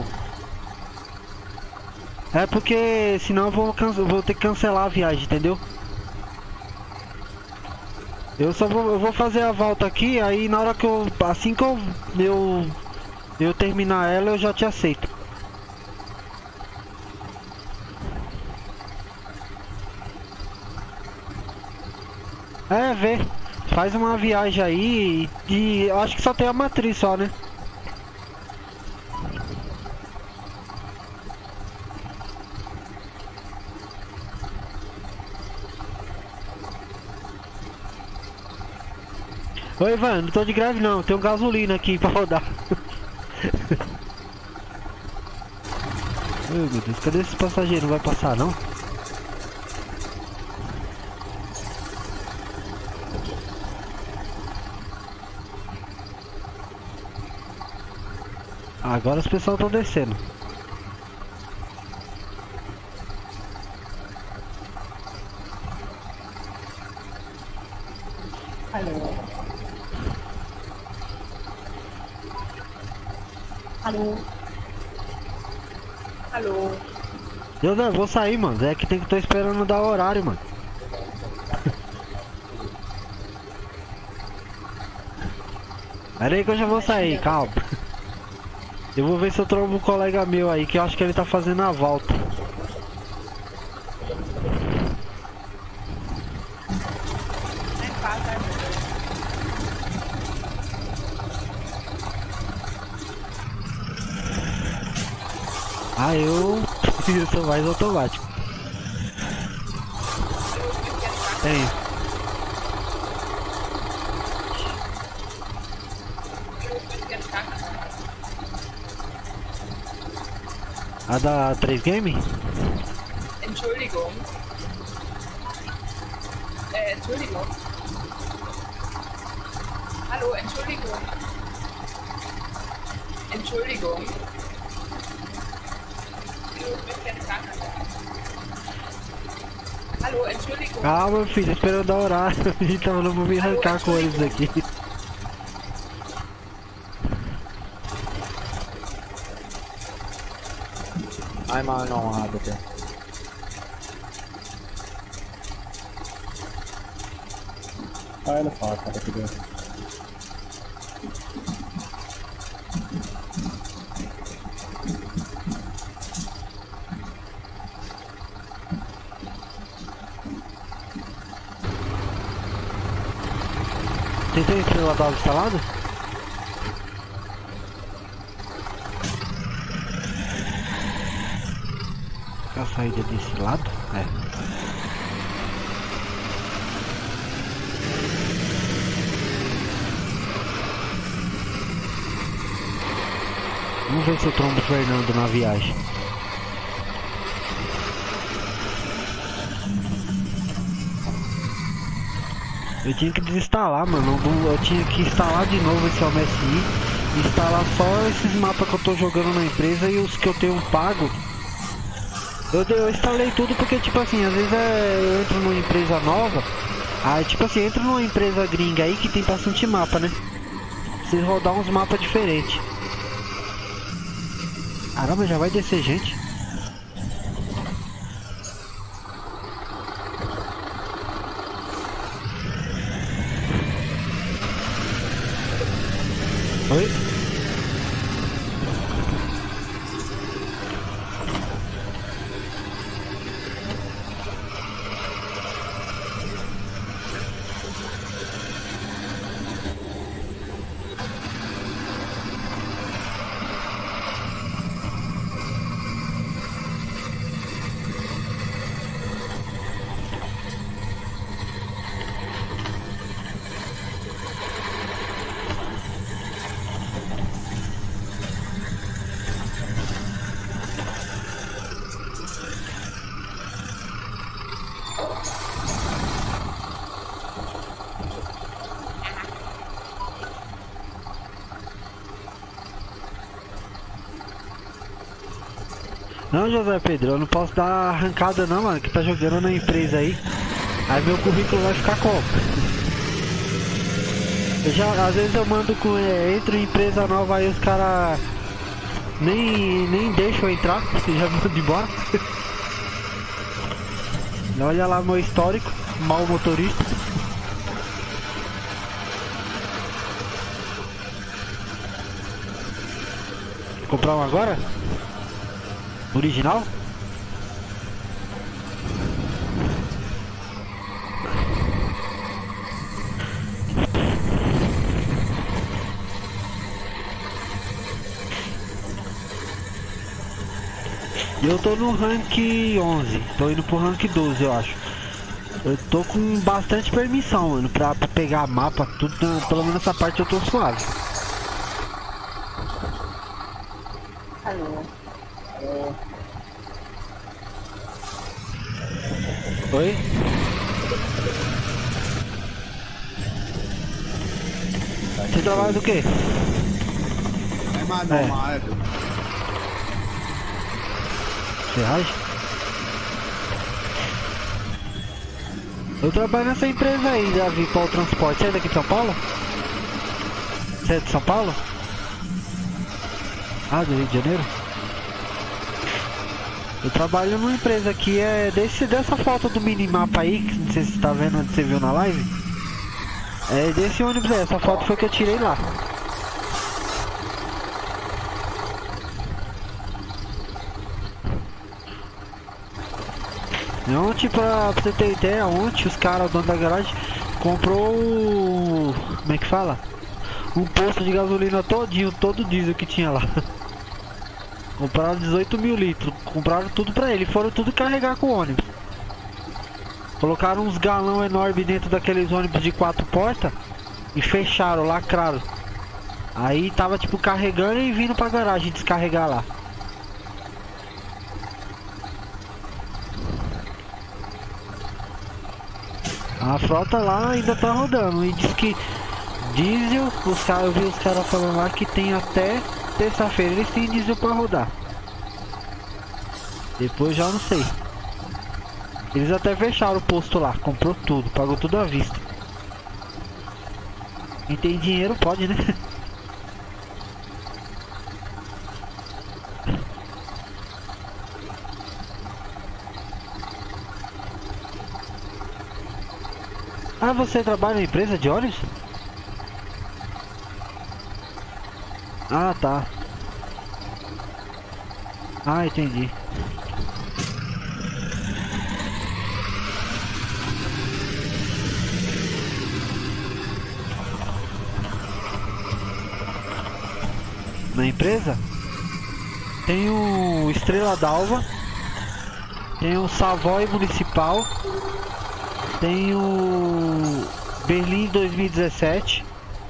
É porque senão eu vou ter que cancelar a viagem, entendeu? Eu vou fazer a volta aqui, aí na hora que assim que eu terminar ela, eu já te aceito. Vê. Faz uma viagem aí e eu acho que só tem a matriz só, né? Oi, Ivan, não tô de greve não, tem um gasolina aqui pra rodar. Ai, meu Deus, cadê esse passageiro? Não vai passar não? Agora os pessoal estão descendo. Alô? Alô? Alô? Eu vou sair, mano. É que tô esperando dar o horário, mano. Pera aí que eu já vou sair, calma. Eu vou ver se eu trombo um colega meu aí, que eu acho que ele tá fazendo a volta. Ah, eu sou mais automático. Tem. A da 3 Game? Entschuldigung. Entschuldigung. Hallo, Entschuldigung. Entschuldigung. Hallo, Entschuldigung. Calma, filho, esperando dar horário. Então eu não vou me arrancar com eles aqui. Einmal normal, bitte. Eine Fahrkarte, bitte. Tem estrela d'água instalado? A saída desse lado? É. Vamos ver se eu trombo o Fernando na viagem. Eu tinha que desinstalar, mano. Eu tinha que instalar de novo esse MSI. Instalar só esses mapas que eu tô jogando na empresa e os que eu tenho pago. Eu instalei tudo porque, tipo assim, às vezes eu entro numa empresa nova. Aí, tipo assim, entro numa empresa gringa aí que tem bastante mapa, né? Preciso rodar uns mapas diferentes. Caramba, já vai descer gente. Oi? Não, José Pedro, eu não posso dar arrancada não, mano, que tá jogando na empresa aí. Aí meu currículo vai ficar como? Às vezes eu mando com entro em empresa nova aí os caras nem deixam eu entrar, já mando embora. Olha lá meu histórico, mau motorista. Comprar um agora? Original? Eu tô no rank 11, tô indo pro rank 12, eu acho. Eu tô com bastante permissão, mano, pra pegar mapa, tudo, pelo menos essa parte eu tô suave. Alô. Oi? Você trabalha do quê? Einmal É. normal. Ferragem? Eu trabalho nessa empresa aí, da Vipol Transporte. Você é daqui de São Paulo? Você é de São Paulo? Ah, do Rio de Janeiro? Eu trabalho numa empresa aqui, dessa foto do minimapa aí, que não sei se você tá vendo onde você viu na live. É desse ônibus aí, essa foto foi que eu tirei lá. Ontem, pra você ter ideia, ontem os caras, o dono da garagem, comprou como é que fala? Um posto de gasolina todinho, todo diesel que tinha lá. Compraram 18 mil litros, compraram tudo pra ele, foram tudo carregar com o ônibus. Colocaram uns galão enormes dentro daqueles ônibus de 4 portas e fecharam, lacraram. Aí tava tipo carregando e vindo pra garagem descarregar lá. A frota lá ainda tá rodando e diz que diesel, eu vi os caras falando lá que tem até terça-feira eles têm diesel pra rodar. Depois já não sei. Eles até fecharam o posto lá, comprou tudo, pagou tudo à vista. Quem tem dinheiro pode, né? Ah, você trabalha na empresa de ônibus? Ah, tá. Ah, entendi. Na empresa tem o Estrela d'Alva, tem o Savoy Municipal, tem o Berlim 2017,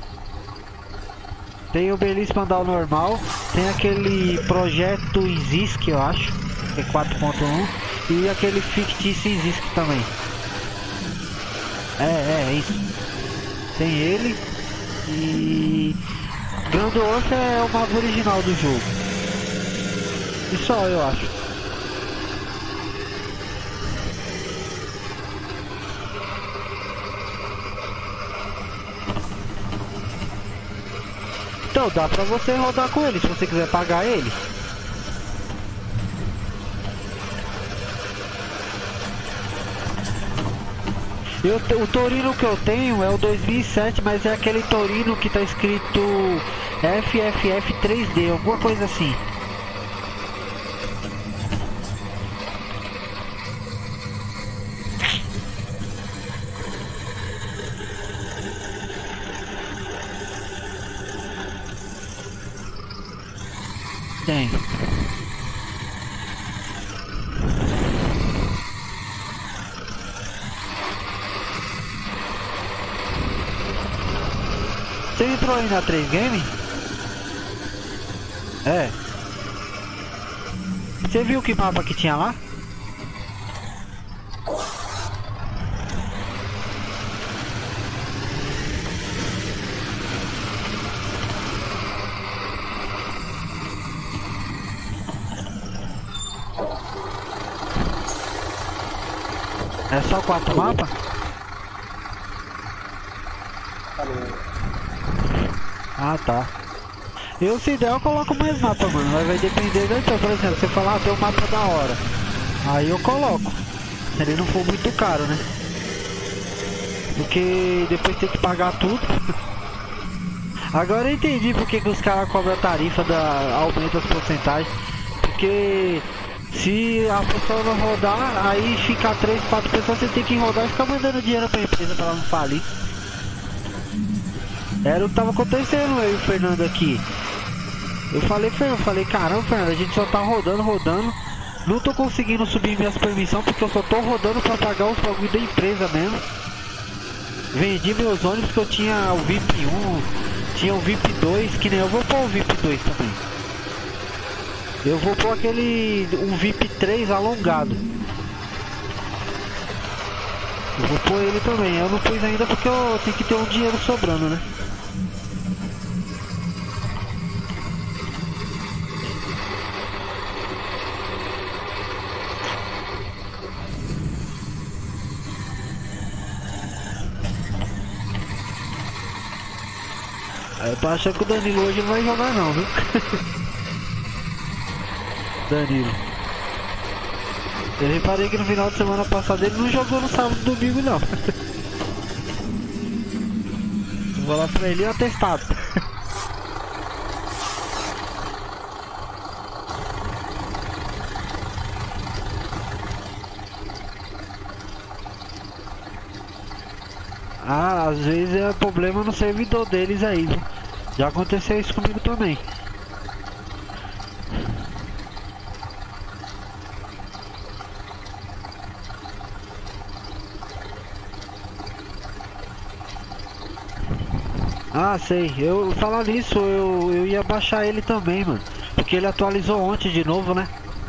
tem o Berlim Spandau normal, tem aquele projeto Zisk, eu acho, que é 4.1, e aquele fictício Zisk também. É isso. Tem ele e Grandorf é o mapa original do jogo. E só, eu acho. Então dá pra você rodar com ele, se você quiser pagar ele. O Torino que eu tenho é o 2007, mas é aquele Torino que tá escrito FFF 3D, alguma coisa assim. Tem. Você entrou aí na 3 Game? É. Você viu que mapa que tinha lá? É só 4 mapas? Ah, tá. Eu, se der, eu coloco mais mapa, mano. Mas vai depender da... Então, por exemplo, você falar, ah, tem um mapa da hora. Aí eu coloco. Se ele não for muito caro, né? Porque depois tem que pagar tudo. Agora eu entendi porque que os caras cobram a tarifa, aumenta as porcentagens. Porque se a pessoa não rodar, aí fica 3, 4 pessoas, você tem que rodar e ficar mandando dinheiro pra empresa pra ela não falir. Era o que tava acontecendo, eu e o Fernando aqui. Eu falei, caramba, Fernando, a gente só tá rodando. Não tô conseguindo subir minhas permissões porque eu só tô rodando pra pagar os bagulho da empresa mesmo. Vendi meus ônibus que eu tinha o VIP 1, tinha o VIP 2, que nem eu vou pôr o VIP 2 também. Eu vou pôr um VIP 3 alongado. Eu vou pôr ele também. Eu não pus ainda porque eu tenho que ter um dinheiro sobrando, né? Eu tô achando que o Danilo hoje não vai jogar não, viu? Danilo. Eu reparei que no final de semana passada ele não jogou no sábado e domingo não. Vou lá pra ele e atestado. Ah, às vezes é problema no servidor deles aí, viu? Já aconteceu isso comigo também. Ah, sei. Eu falar nisso, eu ia baixar ele também, mano. Porque ele atualizou ontem de novo, né?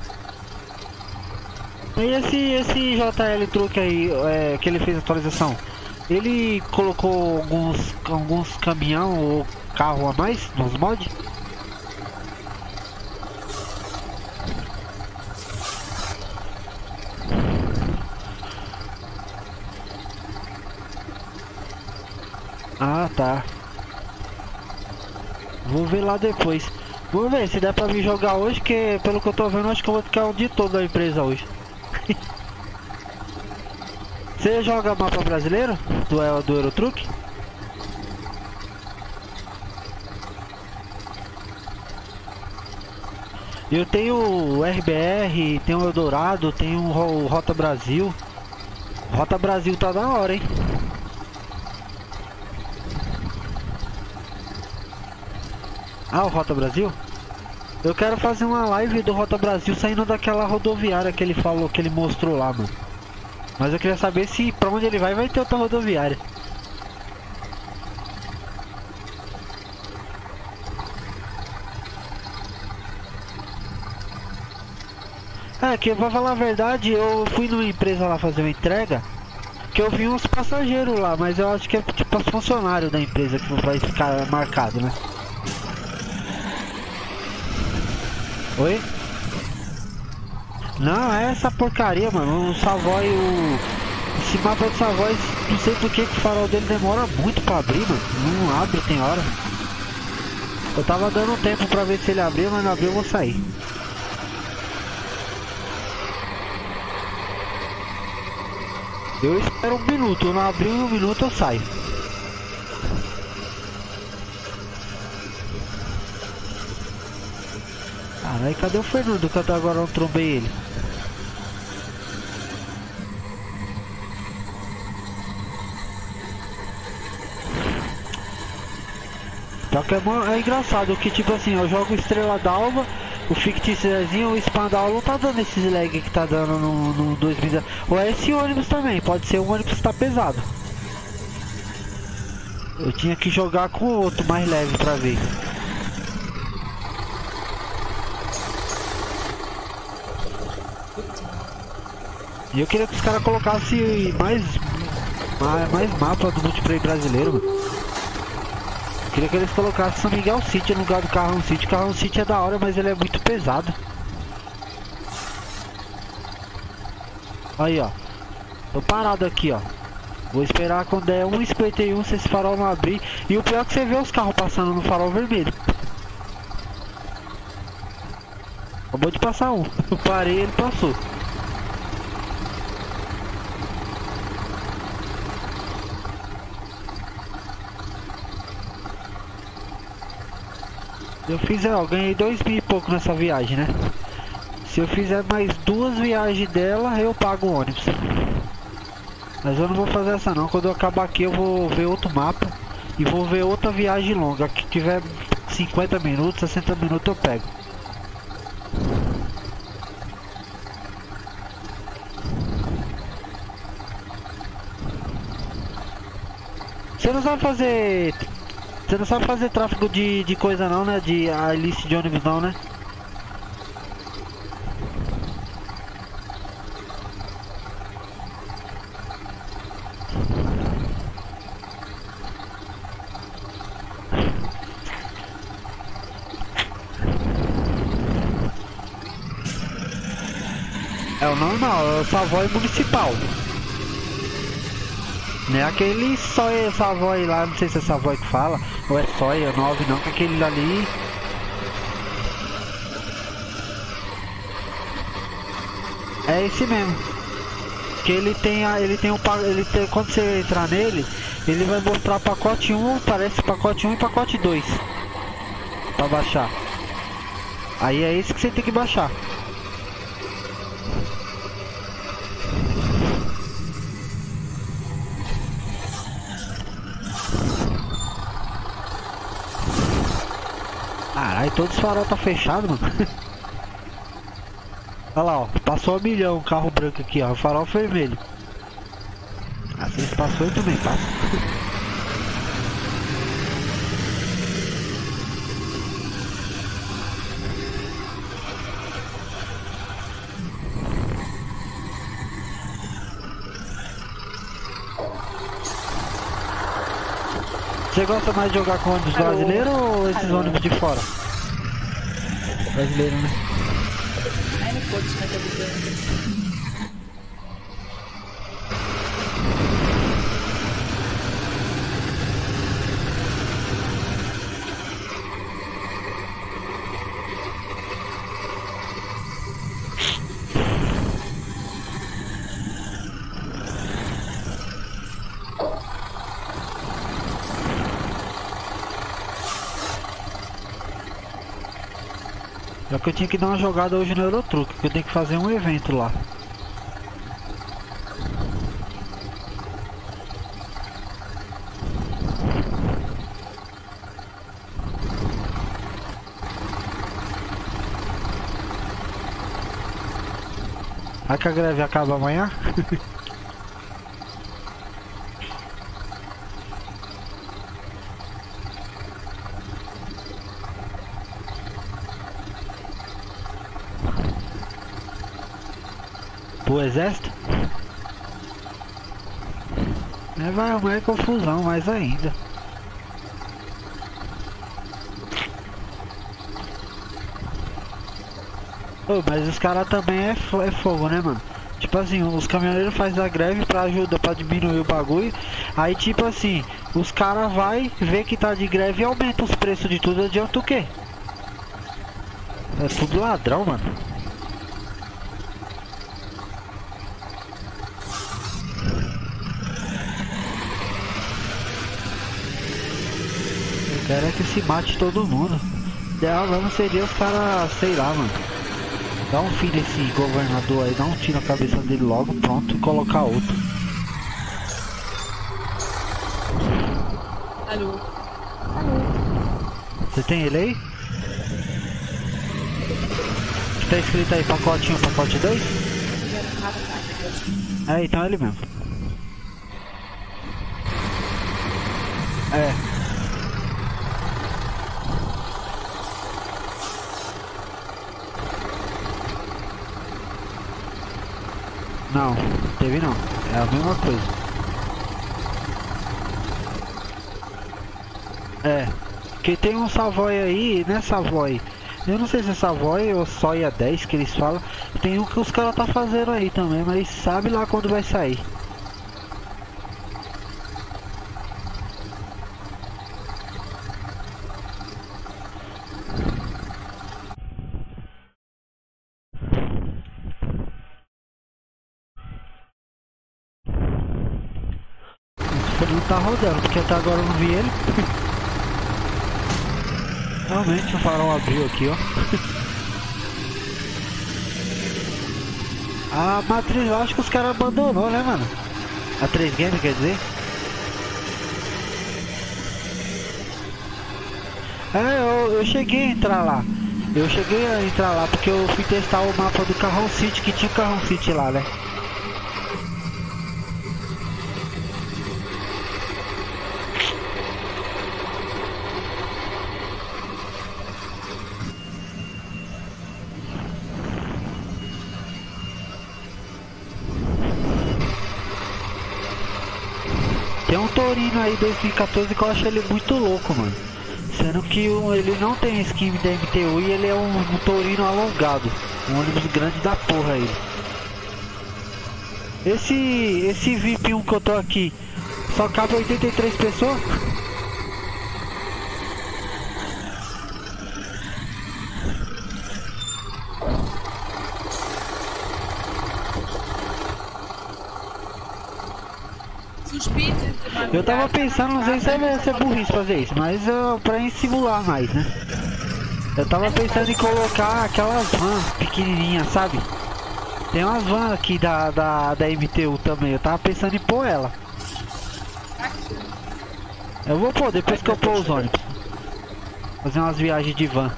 E esse JL Truck aí, que ele fez a atualização, ele colocou alguns caminhão ou carro a mais nos mods? Ah, tá. Vou ver lá depois. Vamos ver se dá pra me jogar hoje, que pelo que eu tô vendo, acho que eu vou ficar o dia todo da empresa hoje. Você joga mapa brasileiro? Do Eurotruck? Eu tenho o RBR, tenho o Eldorado, tenho o Rota Brasil. Rota Brasil tá da hora, hein? Ah, o Rota Brasil? Eu quero fazer uma live do Rota Brasil saindo daquela rodoviária que ele falou, que ele mostrou lá, mano. Mas eu queria saber se pra onde ele vai ter outra rodoviária. É, que pra falar a verdade, eu fui numa empresa lá fazer uma entrega, que eu vi uns passageiros lá, mas eu acho que é tipo os funcionários da empresa que vai ficar marcado, né? Oi? Não, é essa porcaria, mano. O Savoy, esse mapa do Savoy, não sei por que o farol dele demora muito pra abrir, mano. Não abre, tem hora. Eu tava dando tempo pra ver se ele abria, mas não abriu, eu vou sair. Eu espero um minuto, eu não abri um minuto, eu saio. Caralho, cadê o Fernando que até agora não trombei ele? Só que é engraçado que tipo assim, eu jogo Estrela d'Alva, o fictíciozinho, o Spandau não tá dando esses lag que tá dando no 2010. Ou é esse ônibus também, pode ser um ônibus que tá pesado. Eu tinha que jogar com o outro mais leve pra ver. E eu queria que os caras colocassem mais mapa do multiplayer brasileiro, mano. Queria que eles colocassem São Miguel City no lugar do Carrão City. O Carrão City é da hora, mas ele é muito pesado. Aí, ó. Tô parado aqui, ó. Vou esperar quando der 1,51 se esse farol não abrir. E o pior é que você vê os carros passando no farol vermelho. Acabou de passar um. Eu parei e ele passou. Eu ganhei 2.000 e pouco nessa viagem, né? Se eu fizer mais 2 viagens dela, eu pago o ônibus. Mas eu não vou fazer essa não. Quando eu acabar aqui, eu vou ver outro mapa e vou ver outra viagem longa. Que tiver 50 minutos, 60 minutos, eu pego. Você não sabe fazer... Você não sabe fazer tráfego de coisa não, né? De a lista de ônibus não, né? É o normal, é o Savoy municipal. Não é aquele Savoy lá, não sei se é Savoy que fala, ou é Soia 9 não, que aquele ali... É esse mesmo. Que ele tem quando você entrar nele, ele vai mostrar pacote 1, parece pacote 1 e pacote 2. Pra baixar. Aí é esse que você tem que baixar. Caralho, todos os farol tá fechado, mano. Olha lá, ó. Passou 1 milhão o carro branco aqui, ó. O farol vermelho. Assim se passou, eu também passo. Você gosta mais de jogar com ônibus brasileiro ou esses ônibus de fora? Brasileiro, né? Eine Kurzstrecke bitte. Só que eu tinha que dar uma jogada hoje no Eurotruck, que eu tenho que fazer um evento lá. Vai que a greve acaba amanhã? Pro exército? Vai arrumar confusão mais ainda. Ô, mas os caras também é fogo, né, mano? Tipo assim, os caminhoneiros fazem a greve pra ajuda, pra diminuir o bagulho. Aí tipo assim, os caras vai ver que tá de greve e aumenta os preços de tudo, adianta o quê? É tudo ladrão, mano. Eu quero é que se mate todo mundo. O ideal mesmo seria os caras, sei lá, mano. Dá um fim nesse governador aí, dá um tiro na cabeça dele logo, pronto, e colocar outro. Alô? Você tem ele aí? Que tá escrito aí, pacote 1, pacote 2? É, então é ele mesmo. É. Não, teve não. É a mesma coisa. É. Que tem um Savoy aí, né, Savoy? Eu não sei se é Savoy ou Soia 10 que eles falam. Tem um que os caras tá fazendo aí também, mas sabe lá quando vai sair. Ele não tá rodando, porque até agora eu não vi ele. Realmente o farol abriu aqui, ó. A matriz eu acho que os caras abandonou, né, mano? A 3 Game, quer dizer? É, eu cheguei a entrar lá. Eu cheguei a entrar lá porque eu fui testar o mapa do Carrão City, que tinha o Carrão City lá, né? Torino aí 2014 que eu acho ele muito louco, mano. Sendo que ele não tem skin da MTU e ele é um Torino alongado. Um ônibus grande da porra aí. Esse VIP1 que eu tô aqui, só cabe 83 pessoas? Eu tava pensando, não sei se é burrice fazer isso, mas pra simular mais, né? Eu tava pensando em colocar aquelas vans pequenininhas, sabe? Tem umas vans aqui da MTU também, eu tava pensando em pôr ela. Eu vou pôr depois que eu pôr os ônibus. Fazer umas viagens de van.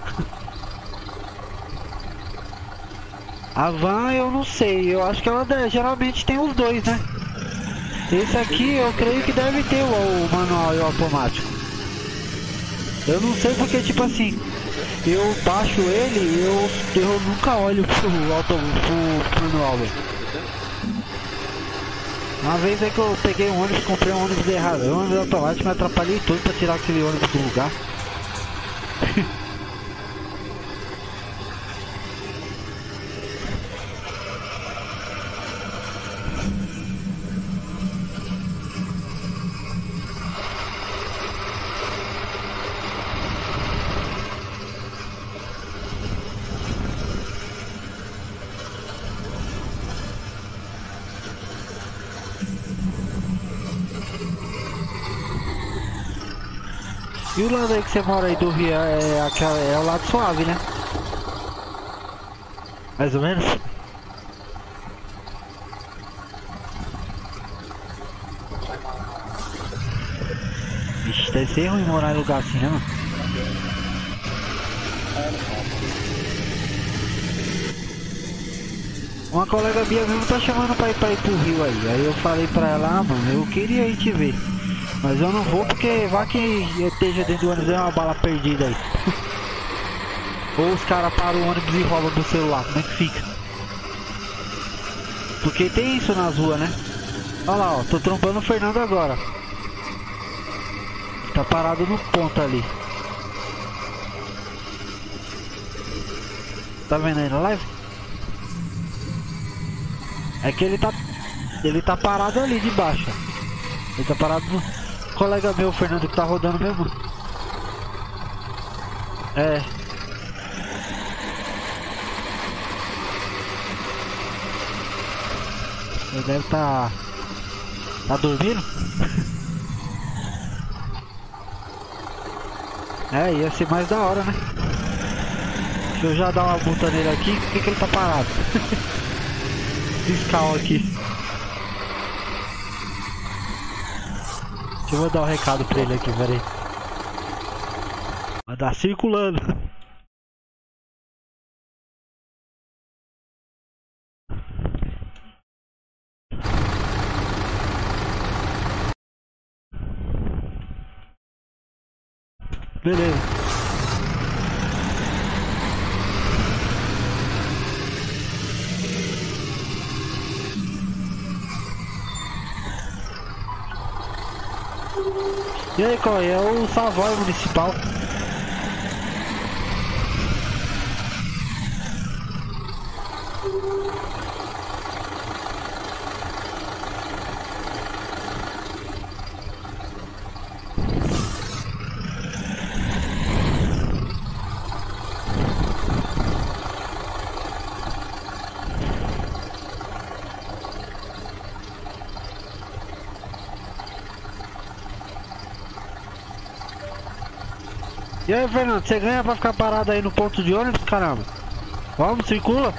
A van eu não sei, eu acho que ela geralmente tem os dois, né? Esse aqui eu creio que deve ter o manual e o automático. Eu não sei porque, tipo assim, eu baixo ele e eu nunca olho pro manual, velho. Uma vez é que eu peguei um ônibus, comprei um ônibus errado. O ônibus automático, me atrapalhei tudo pra tirar aquele ônibus do lugar. E o lado aí que você mora aí do Rio é o lado suave, né? Mais ou menos? Vixe, deve ser ruim morar em lugar assim, né, mano? Uma colega minha mesmo tá chamando pra ir pro Rio aí. Aí eu falei pra ela, mano, eu queria ir te ver. Mas eu não vou porque vai que eu esteja dentro do ônibus é uma bala perdida aí. Ou os caras param o ônibus e roubam do celular, como é que fica? Porque tem isso nas ruas, né? Olha lá, ó, tô trombando o Fernando agora. Tá parado no ponto ali. Tá vendo aí na live? É que ele tá parado ali de baixo. Ele tá parado no... Colega meu, Fernando, que tá rodando mesmo. É. Ele deve tá dormindo? É, ia ser mais da hora, né? Deixa eu já dar uma multa nele aqui. Por que ele tá parado? Fiscal aqui. Deixa eu mandar um recado pra ele aqui, peraí. Mandar circulando. Beleza. E aí, qual é? O Savoy Municipal. E aí, Fernando, você ganha pra ficar parado aí no ponto de ônibus, caramba? Vamos, circula.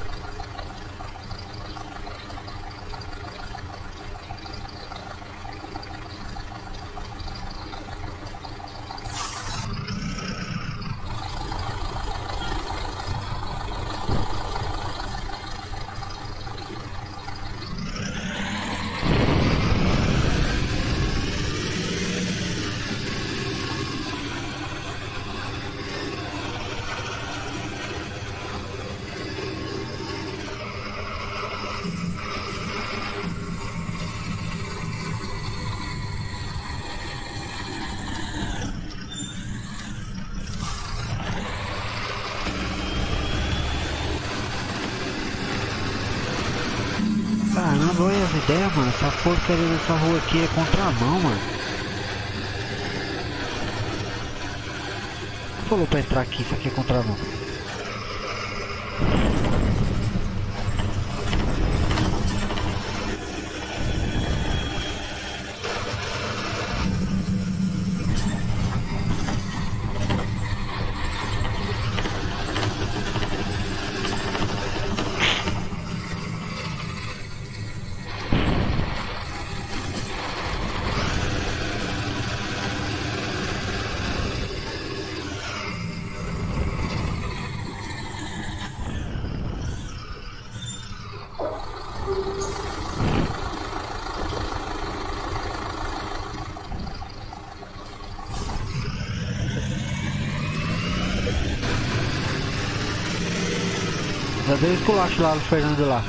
vergonha as ideias, mano. Essa porcaria dessa rua aqui é contramão, mano. Falou pra entrar aqui, isso aqui é contramão. Já deu esculacho lá no Fernando lá.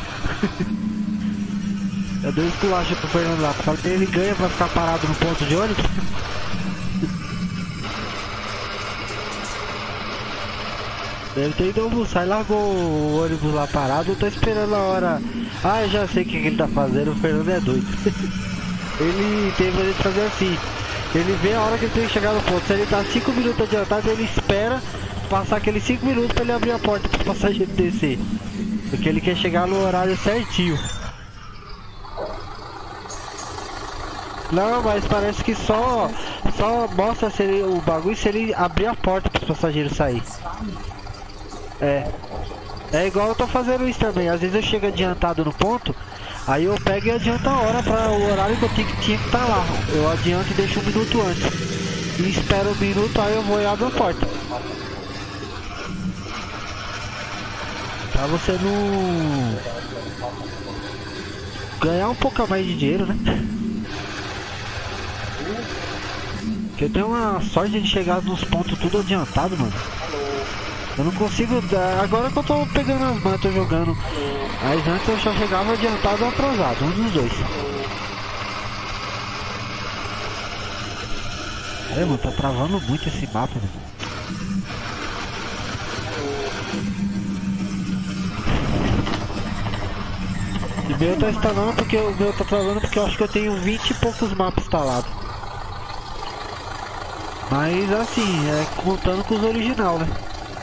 Já deu esculacho pro Fernando lá. Falei que ele ganha pra ficar parado no ponto de ônibus. Deve ter ido almoçar e largou o ônibus lá parado. Eu tô esperando a hora. Ah, eu já sei o que ele tá fazendo. O Fernando é doido. Ele tem que fazer assim. Ele vê a hora que ele tem que chegar no ponto. Se ele tá 5 minutos adiantado, ele espera passar aqueles 5 minutos pra ele abrir a porta pro passageiro descer. Porque ele quer chegar no horário certinho. Não, mas parece que só mostra se ele, o bagulho se ele abrir a porta pros passageiros sair. É igual eu tô fazendo isso também. Às vezes eu chego adiantado no ponto, aí eu pego e adianto a hora para o horário que eu tinha que estar lá. Eu adianto e deixo um minuto antes. E espero um minuto, aí eu vou e abro a porta. Pra você não ganhar um pouco a mais de dinheiro, né? Porque eu tenho uma sorte de chegar nos pontos tudo adiantado, mano. Eu não consigo. Agora que eu tô pegando as mãos, tô jogando. Mas antes eu já chegava adiantado ou atrasado, um dos dois. É, mano, tá travando muito esse mapa, mano. O meu tá instalando porque o meu tá travando porque eu acho que eu tenho 20 e poucos mapas instalados. Mas assim, contando com os original, né?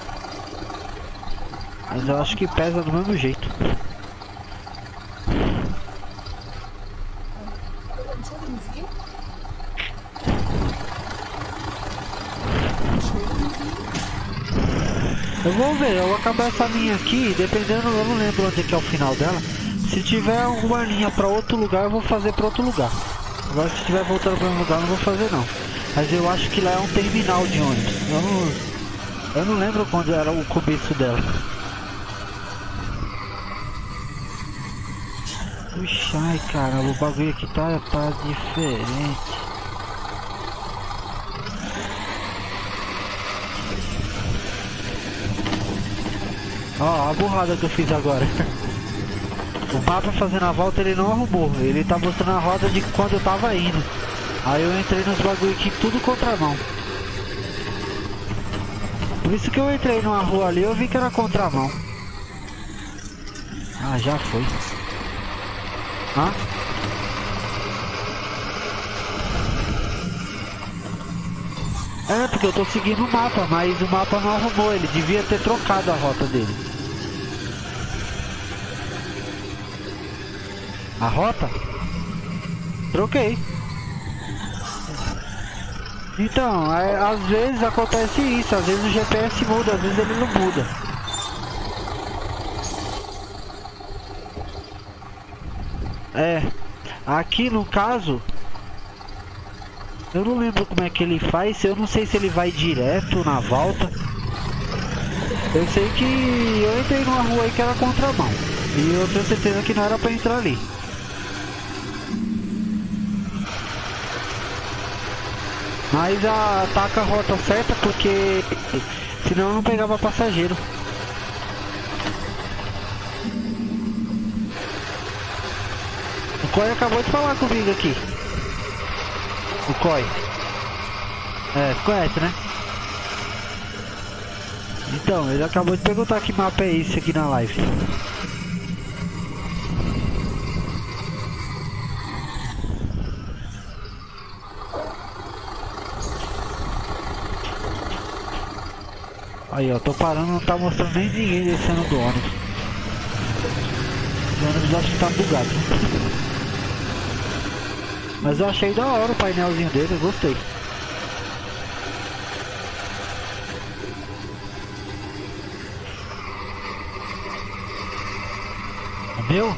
Mas eu acho que pesa do mesmo jeito. Eu vou ver, eu vou acabar essa linha aqui, dependendo, eu não lembro onde é que é o final dela. Se tiver alguma linha pra outro lugar, eu vou fazer pra outro lugar. Agora se estiver voltando pra um lugar, não vou fazer não. Mas eu acho que lá é um terminal de ônibus. Eu não lembro quando era o começo dela. Puxa, ai caramba, o bagulho aqui tá diferente. Ó, a burrada que eu fiz agora. O mapa fazendo a volta ele não arrumou. Ele tá mostrando a roda de quando eu tava indo. Aí eu entrei nos bagulho aqui tudo contramão. Por isso que eu entrei numa rua ali, eu vi que era contramão. Ah, já foi. Hã? É, porque eu tô seguindo o mapa, mas o mapa não arrumou. Ele devia ter trocado a rota dele. A rota? Troquei. Então, às vezes acontece isso. Às vezes o GPS muda, às vezes ele não muda. Aqui no caso, eu não lembro como é que ele faz. Eu não sei se ele vai direto na volta. Eu sei que eu entrei numa rua aí que era contramão. E eu tenho certeza que não era pra entrar ali. Mas ataca a rota certa porque senão eu não pegava passageiro. O Coy acabou de falar comigo aqui. O Coy. Conhece, né? Então, ele acabou de perguntar que mapa é esse aqui na live. Aí, ó, tô parando, não tá mostrando nem ninguém descendo do ônibus. O ônibus acho que tá bugado. Mas eu achei da hora o painelzinho dele, eu gostei. Meu?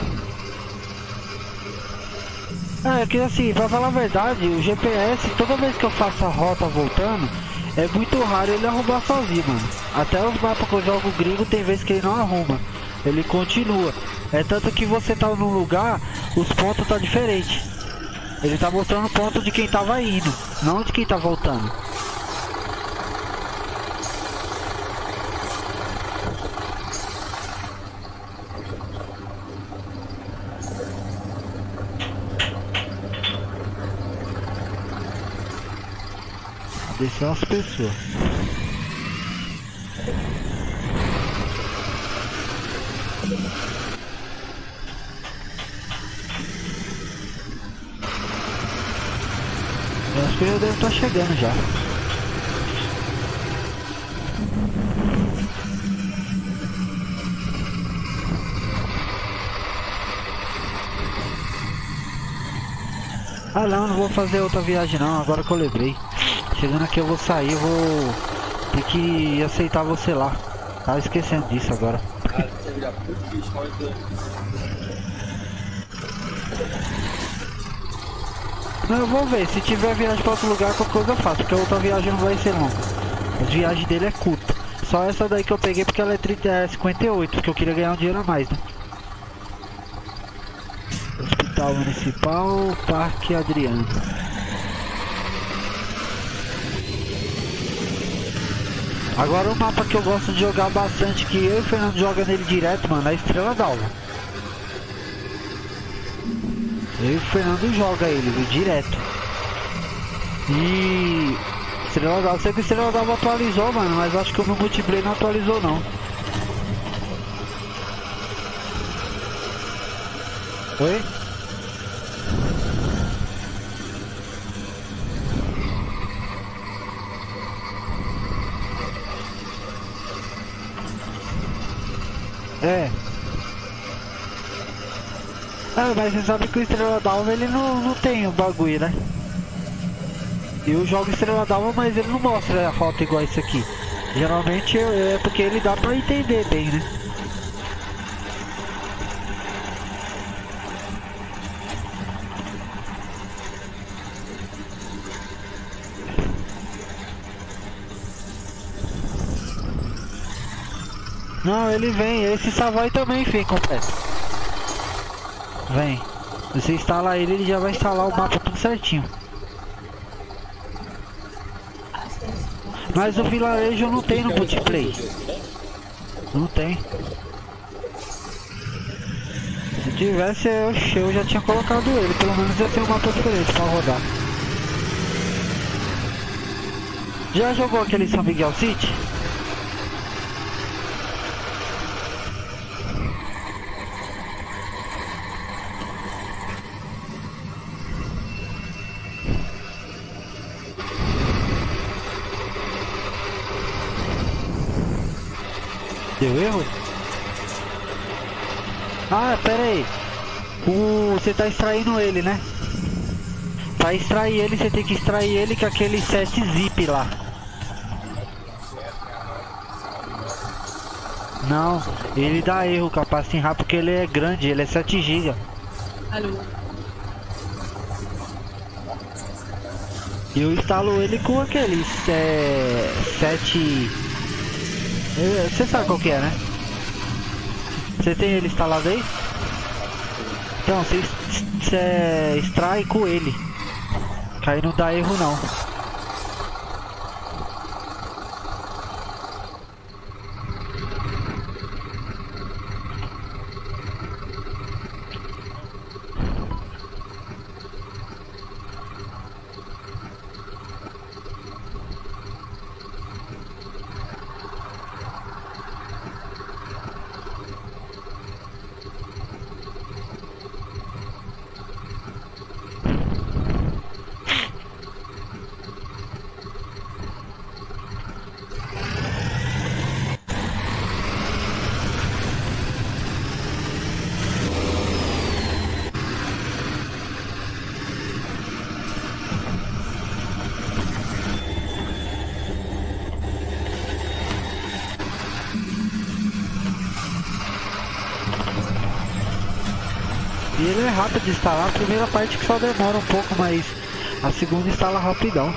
É que assim, pra falar a verdade, o GPS, toda vez que eu faço a rota voltando, é muito raro ele arrumar sozinho, mano. Até os mapas que eu jogo gringo tem vezes que ele não arruma. Ele continua. É tanto que você tá num lugar, os pontos tá diferente. Ele tá mostrando o ponto de quem tava indo, não de quem tá voltando. Descer umas pessoas. Eu acho que eu devo estar chegando já. Ah não vou fazer outra viagem não, agora que eu lembrei. Chegando aqui eu vou sair, eu vou ter que aceitar você lá. Tava esquecendo disso agora. Não, eu vou ver, se tiver viagem pra outro lugar, qualquer coisa eu faço, porque a outra viagem não vai ser longa. A viagem dele é curta. Só essa daí que eu peguei porque ela é 58, porque eu queria ganhar um dinheiro a mais, né? Hospital Municipal, Parque Adriano. Agora o mapa que eu gosto de jogar bastante, que eu e o Fernando joga nele direto, mano, é a Estrela d'Alva. Eu e o Fernando joga ele, viu, direto. E Estrela d'Alva, sei que o Estrela d'Alva atualizou, mano, mas acho que o meu multiplayer não atualizou não. Oi? É. Ah, mas você sabe que o Estrela d'Alva ele não tem o bagulho, né? Eu jogo Estrela d'Alva, mas ele não mostra a rota igual isso aqui. Geralmente é porque ele dá pra entender bem, né? Não, ele vem, esse Savoy também vem completo. Vem. Você instala ele, ele já vai instalar o mapa tudo certinho. Mas o vilarejo não tem no multiplayer. Não tem. Se tivesse, eu já tinha colocado ele. Pelo menos ia ter um mapa diferente pra rodar. Já jogou aquele São Miguel City? Deu erro? Ah, pera aí. Você tá extraindo ele, né? Pra extrair ele, você tem que extrair ele com aquele 7 zip lá. Não, ele dá erro capaz de rápido porque ele é grande, ele é 7 GB. Alô? Eu instalo ele com aquele 7... Você sabe qual que é, né? Você tem ele instalado aí? Então, você extrai com ele. Que aí não dá erro não. E ele é rápido de instalar, a primeira parte que só demora um pouco, mas a segunda instala rapidão.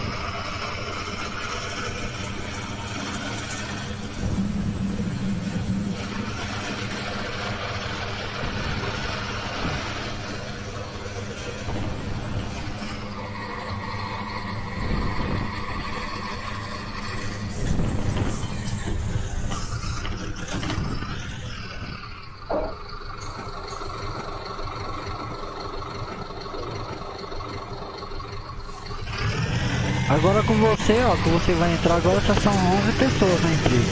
Agora com você, ó, que você vai entrar agora, já são 11 pessoas na empresa.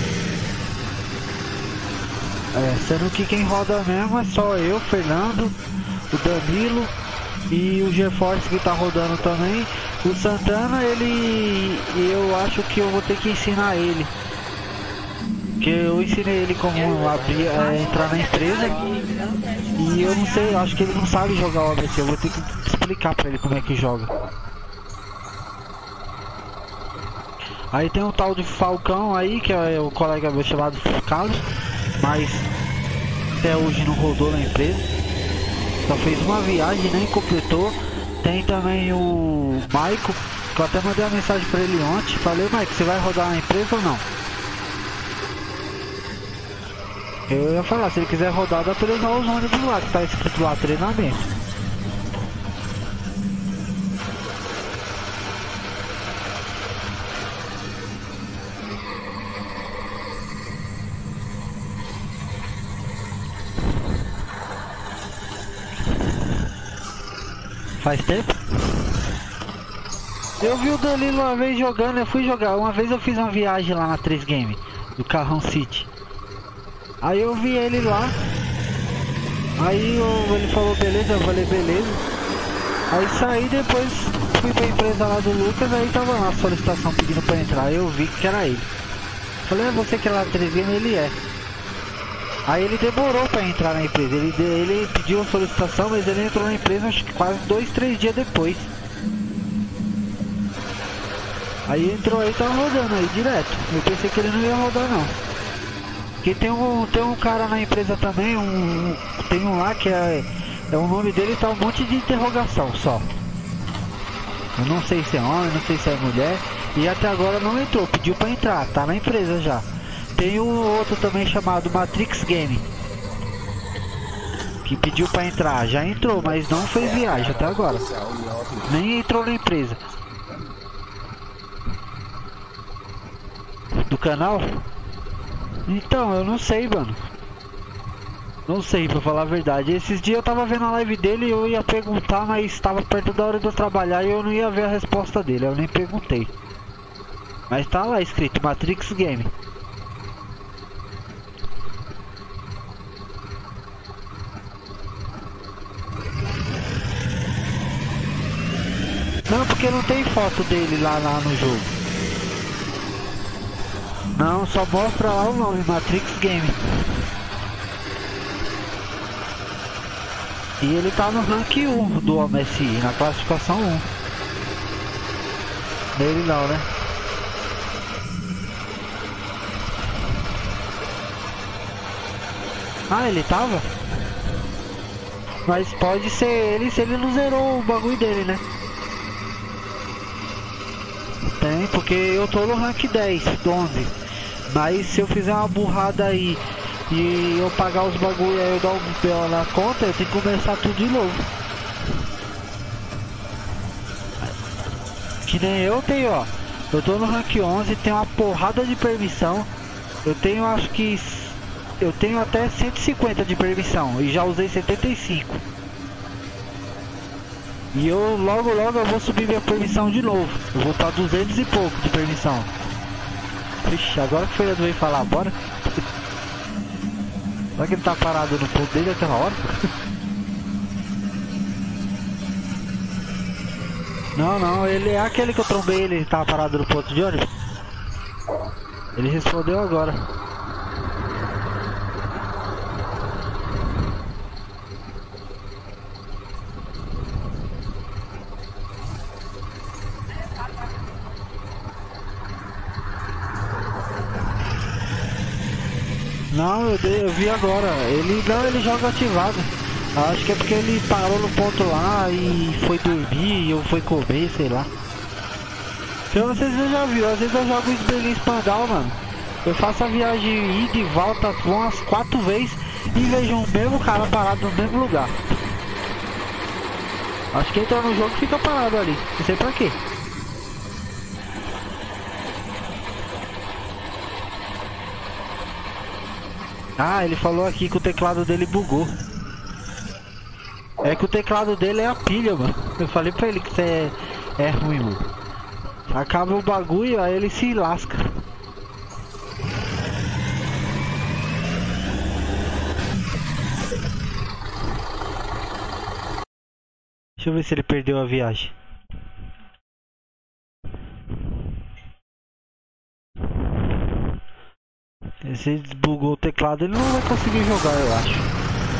Sendo que quem roda mesmo é só eu, Fernando, o Danilo e o GeForce que tá rodando também. O Santana, eu acho que eu vou ter que ensinar ele. Que eu ensinei ele como entrar na empresa. E eu não sei, eu acho que ele não sabe jogar o ABC, eu vou ter que explicar pra ele como é que joga. Aí tem um tal de Falcão aí, que é o colega meu chamado Carlos, mas até hoje não rodou na empresa. Só fez uma viagem, nem completou. Tem também o Maico, que eu até mandei uma mensagem pra ele ontem. Falei, Maico, você vai rodar na empresa ou não? Eu ia falar, se ele quiser rodar, dá pra ele usar os ônibus lá, que tá escrito lá, treinamento. Faz tempo? Eu vi o Danilo uma vez jogando, eu fui jogar. Uma vez eu fiz uma viagem lá na 3 Game, do Carrão City. Aí eu vi ele lá. Aí ele falou beleza, eu falei beleza. Aí saí, depois fui pra empresa lá do Lucas, aí tava lá a solicitação pedindo pra entrar. Aí eu vi que era ele. Falei, é você que é lá na 3 Game? Ele é. Aí ele demorou pra entrar na empresa, ele pediu a solicitação, mas ele entrou na empresa acho que quase 2, 3 dias depois. Aí entrou aí, tava rodando aí direto. Eu pensei que ele não ia rodar não. Porque tem um cara na empresa também, tem um lá que o nome dele tá um monte de interrogação só. Eu não sei se é homem, não sei se é mulher. E até agora não entrou, pediu pra entrar, tá na empresa já. Tem um outro também chamado Matrix Game, que pediu pra entrar, já entrou, mas não fez viagem até agora. Nem entrou na empresa. Do canal? Então, eu não sei, mano. Não sei, pra falar a verdade. Esses dias eu tava vendo a live dele e eu ia perguntar, mas tava perto da hora de eu trabalhar e eu não ia ver a resposta dele, eu nem perguntei. Mas tá lá escrito Matrix Game. Não, porque não tem foto dele lá no jogo. Não, só mostra lá o nome, Matrix Game. E ele tá no rank 1 do MSI, na classificação 1. Nele não, né? Ah, ele tava? Mas pode ser ele se ele não zerou o bagulho dele, né? Tem, porque eu tô no rank 10, 11. Mas se eu fizer uma burrada aí e eu pagar os bagulho aí eu dar um BO na conta, eu tenho que começar tudo de novo. Que nem eu tenho, ó. Eu tô no rank 11, tenho uma porrada de permissão. Eu tenho, acho que... Eu tenho até 150 de permissão e já usei 75. E eu logo eu vou subir minha permissão de novo. Eu vou pra 200 e pouco de permissão. Vixe, agora que o Fernando veio falar, bora. Será que ele tá parado no ponto dele aquela hora? Não, ele é aquele que eu trombei, ele tava parado no ponto de ônibus. Ele respondeu agora. Não, eu vi agora. Ele joga ativado. Acho que é porque ele parou no ponto lá e foi dormir ou foi comer, sei lá. Eu não sei se você já viu, às vezes eu jogo o Sberlin Spandau, mano. Eu faço a viagem ida e volta umas 4 vezes e vejo o mesmo cara parado no mesmo lugar. Acho que entra no jogo e fica parado ali. Não sei pra quê. Ah, ele falou aqui que o teclado dele bugou. É que o teclado dele é a pilha, mano. Eu falei pra ele que isso é ruim, mano. Acaba o bagulho, aí ele se lasca. Deixa eu ver se ele perdeu a viagem. Se ele desbugou o teclado, ele não vai conseguir jogar, eu acho.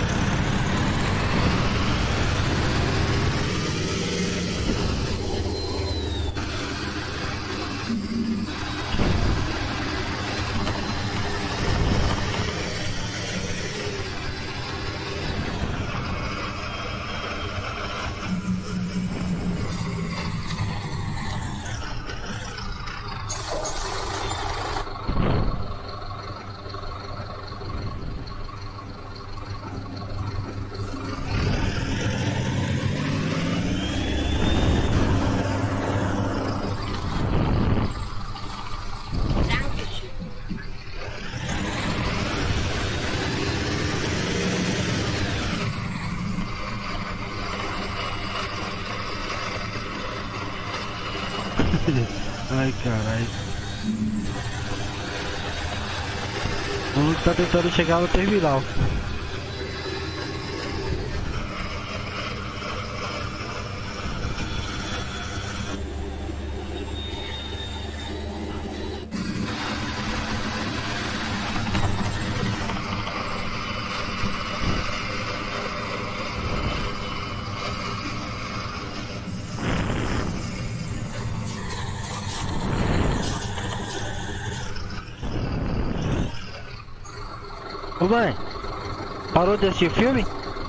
Ai, caralho. O Luke tá tentando chegar no terminal. Ô mãe, parou de assistir filme?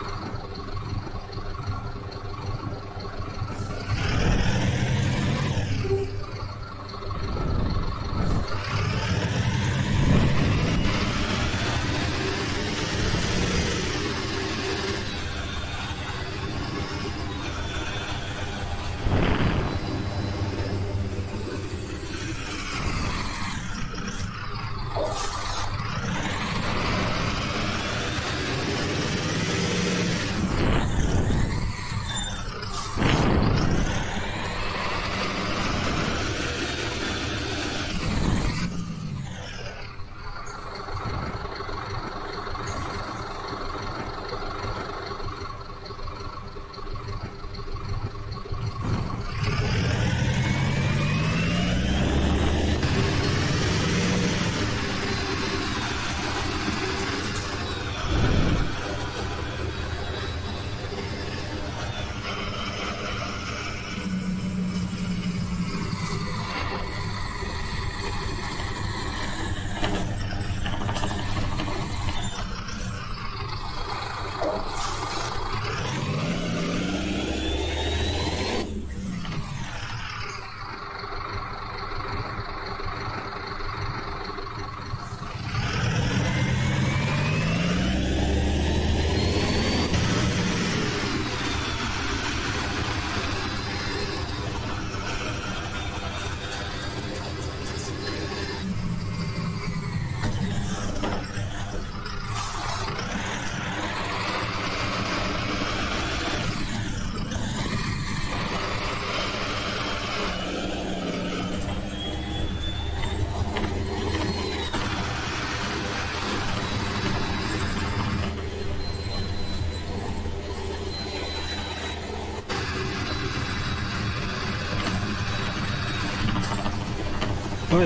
Oi.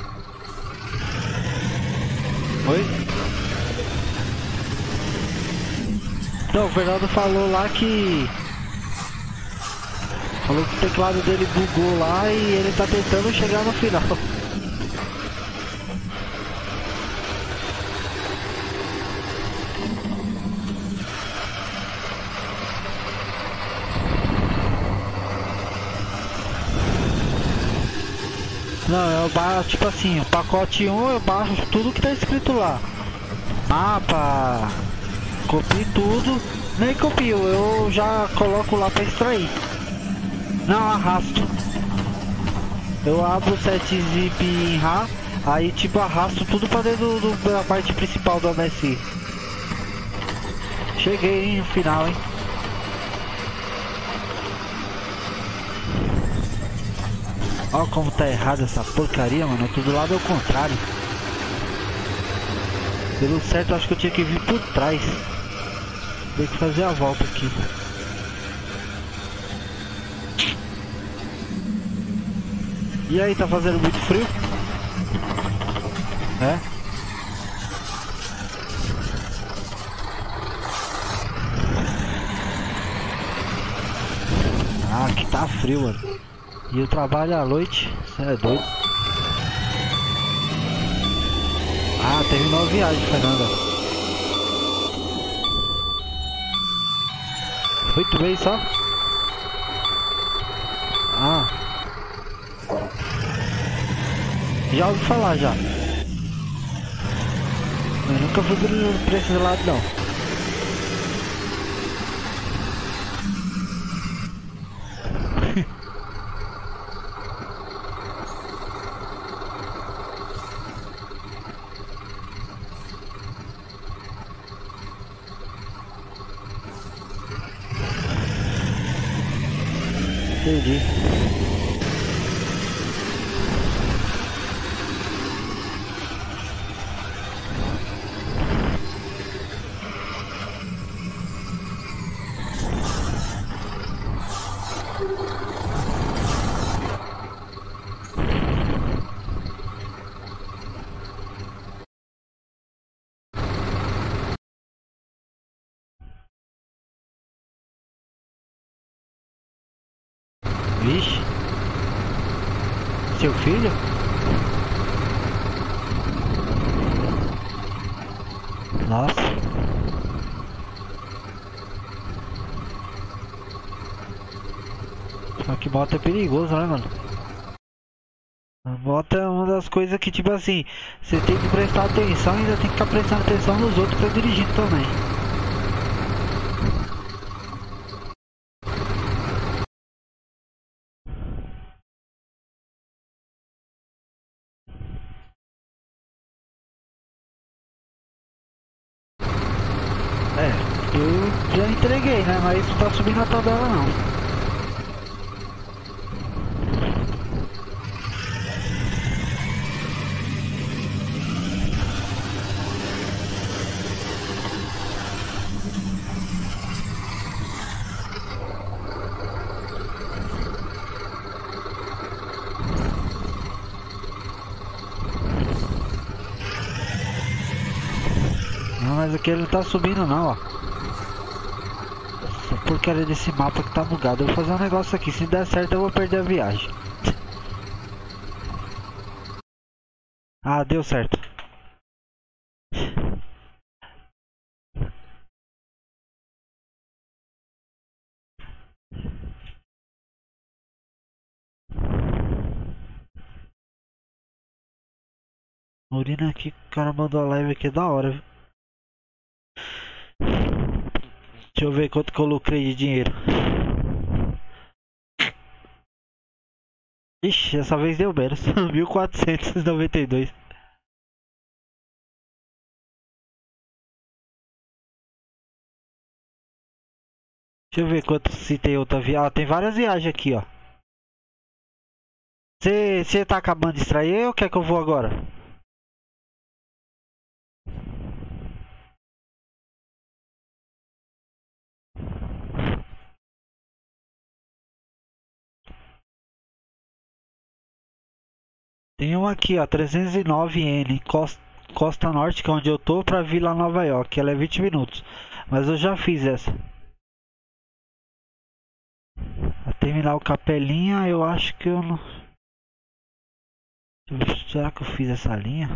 Oi? o Fernando falou lá que... Falou que o teclado dele bugou lá e ele tá tentando chegar no final. Não, eu baixo, tipo assim, o pacote 1 eu baixo tudo que tá escrito lá. Mapa, copio tudo, nem copio, eu já coloco lá pra extrair. Não, arrasto. Eu abro o set zip em RAR, aí tipo arrasto tudo pra dentro da parte principal do MSI. Cheguei hein, no final, hein. Ó como tá errado essa porcaria, mano. Tudo lado ao contrário. Pelo certo, acho que eu tinha que vir por trás. Tem que fazer a volta aqui. E aí, tá fazendo muito frio? É? Ah, aqui tá frio, mano. E eu trabalho à noite, você é doido? Ah, terminou a viagem, Fernanda. 8 meses só? Ah. Já ouvi falar já. Eu nunca fui pra esse lado não. Entendi. Vixe. Seu filho? Nossa. Só que moto é perigoso, né, mano? A moto é uma das coisas que, tipo assim, você tem que prestar atenção e ainda tem que ficar prestando atenção nos outros que estão dirigindo também. Eu já entreguei, né? Mas não tá subindo a tabela não. Não, mas aqui ele não tá subindo não, ó. Essa porcaria desse mapa que tá bugado. Eu vou fazer um negócio aqui. Se der certo eu vou perder a viagem. Ah, deu certo. Urina aqui, o cara mandou a live aqui da hora, viu? Deixa eu ver quanto que eu lucrei de dinheiro. Ixi, essa vez deu menos. 1492. Deixa eu ver quanto se tem outra viagem. Ah, tem várias viagens aqui, ó. Você tá acabando de extrair ou quer que eu vou agora? Tem um aqui, ó, 309N, Costa Norte, que é onde eu tô, pra Vila Nova York. Ela é 20 minutos. Mas eu já fiz essa. A terminar o Capelinha, eu acho que eu não... Será que eu fiz essa linha?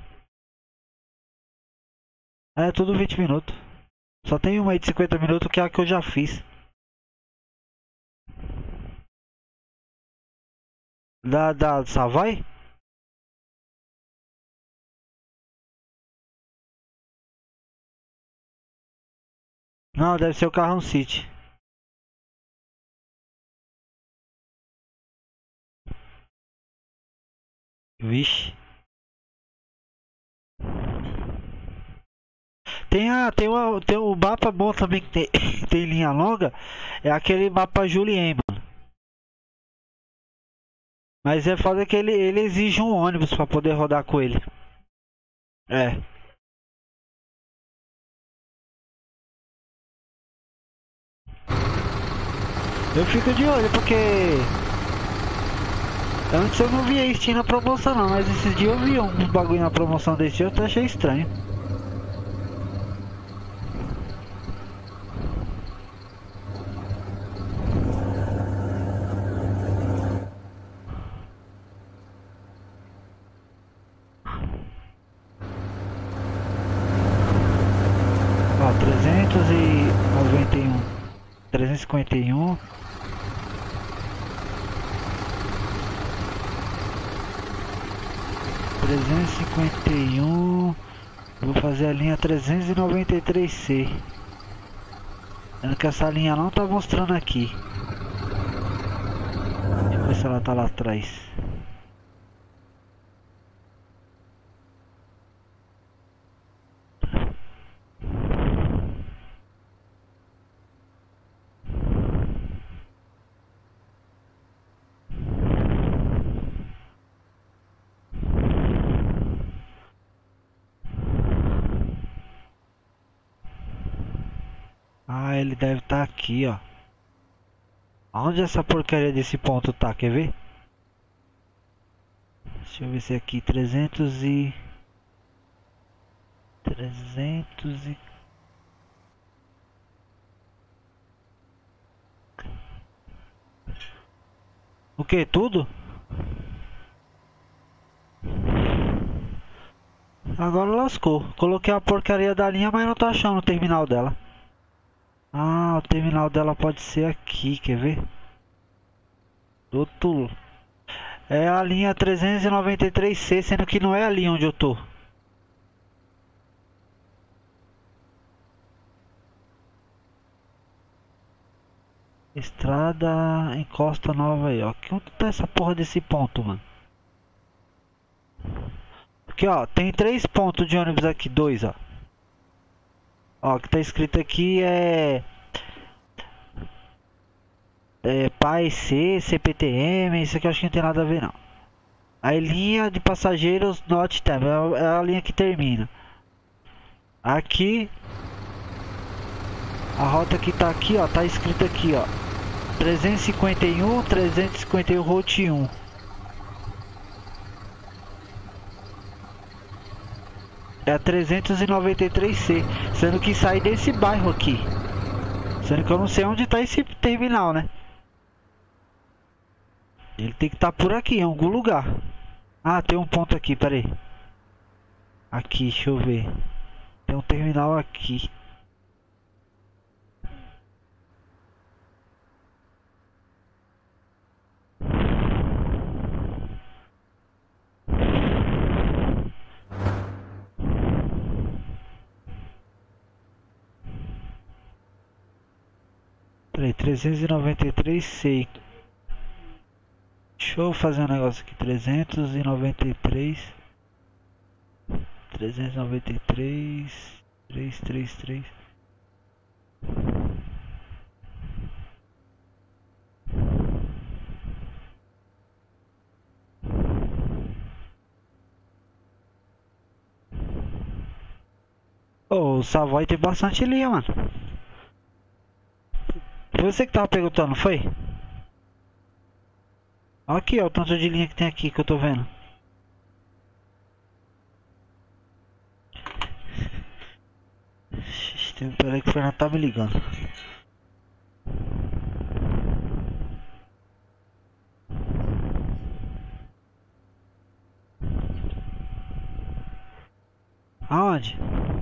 É tudo 20 minutos. Só tem uma aí de 50 minutos que é a que eu já fiz. Da Savoy? Não, deve ser o Carrão City. Vixe. Tem o mapa bom também que tem, tem linha longa. É aquele mapa Julien, mano. Mas é foda que ele exige um ônibus pra poder rodar com ele. É. Eu fico de olho porque... Antes eu não via Steam na promoção não, mas esses dias eu vi um bagulho na promoção desse dia, eu achei estranho. Ó, 391, 351. 351. Vou fazer a linha 393C. Sendo que essa linha não tá mostrando aqui. Deixa eu ver se ela tá lá atrás. Ah, ele deve estar aqui, ó. Onde essa porcaria desse ponto tá? Quer ver? Deixa eu ver se é aqui 300 e... O que? Tudo? Agora lascou. Coloquei a porcaria da linha, mas não tô achando o terminal dela. Ah, o terminal dela pode ser aqui, quer ver? Do outro... É a linha 393C, sendo que não é ali onde eu tô. Estrada em Costa Nova aí, ó. Onde tá essa porra desse ponto, mano? Aqui, ó. Tem 3 pontos de ônibus aqui, 2, ó. Ó, o que tá escrito aqui é... PAEC, CPTM, isso aqui eu acho que não tem nada a ver não. Aí linha de passageiros Not Time, é a linha que termina. Aqui... A rota que tá aqui, ó, tá escrito aqui, ó. 351 Route 1. É a 393C, sendo que sai desse bairro aqui. Sendo que eu não sei onde tá esse terminal, né? Ele tem que estar por aqui, em algum lugar. Ah, tem um ponto aqui, pera aí. Aqui, deixa eu ver. Tem um terminal aqui. Peraí, 393C. Deixa eu fazer um negócio aqui. 393. 333. Oh, o Savoy tem bastante linha, mano. Foi você que tava perguntando, não foi? Aqui, ó, o tanto de linha que tem aqui que eu tô vendo. Peraí. Peraí que o Fernando tá me ligando. Aonde?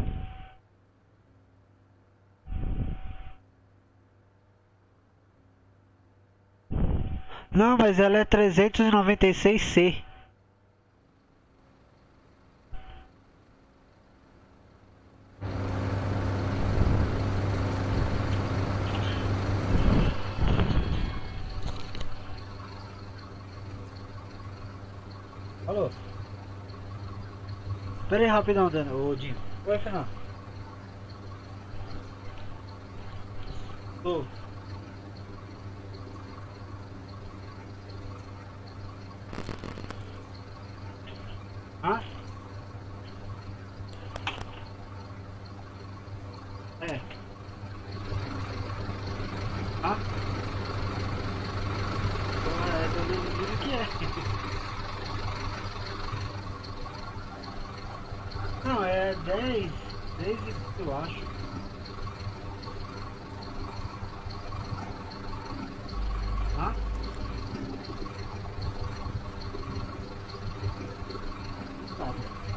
Não, mas ela é 396C. Alô? Pera aí rapidão, Dani. Ô, Dinho. Oi, Fernando. Tô. Hã? É. Hã? É, tô dizendo que é. Não, é 10 eu acho. Hã? Tá.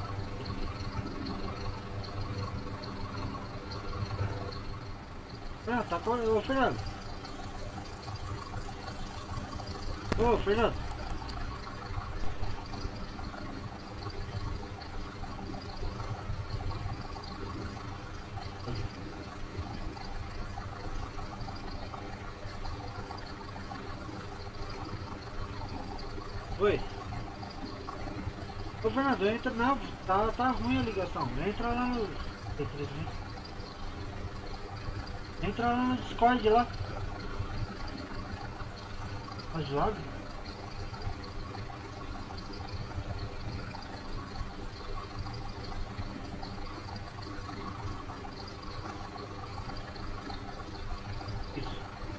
Ah, tá com... Ô, Fernando. Ô, Fernando. Oi. Ô, Fernando, entra... Não, tá ruim a ligação. Entra lá no... Entra lá no Discord lá. Tá zoado? Isso.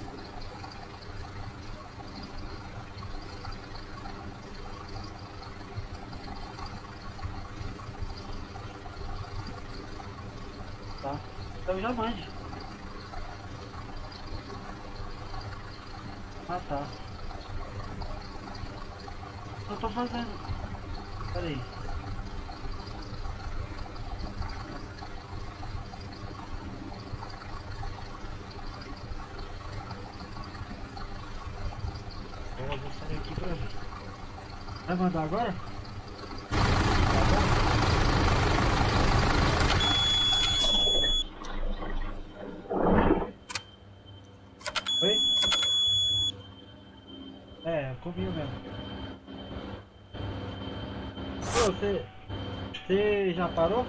Tá. Então já mande. Ah, tá. Eu tô fazendo. Pera aí. Eu vou sair aqui pra ver. Vai mandar agora? Oi? É, comigo mesmo. Ô, você já parou?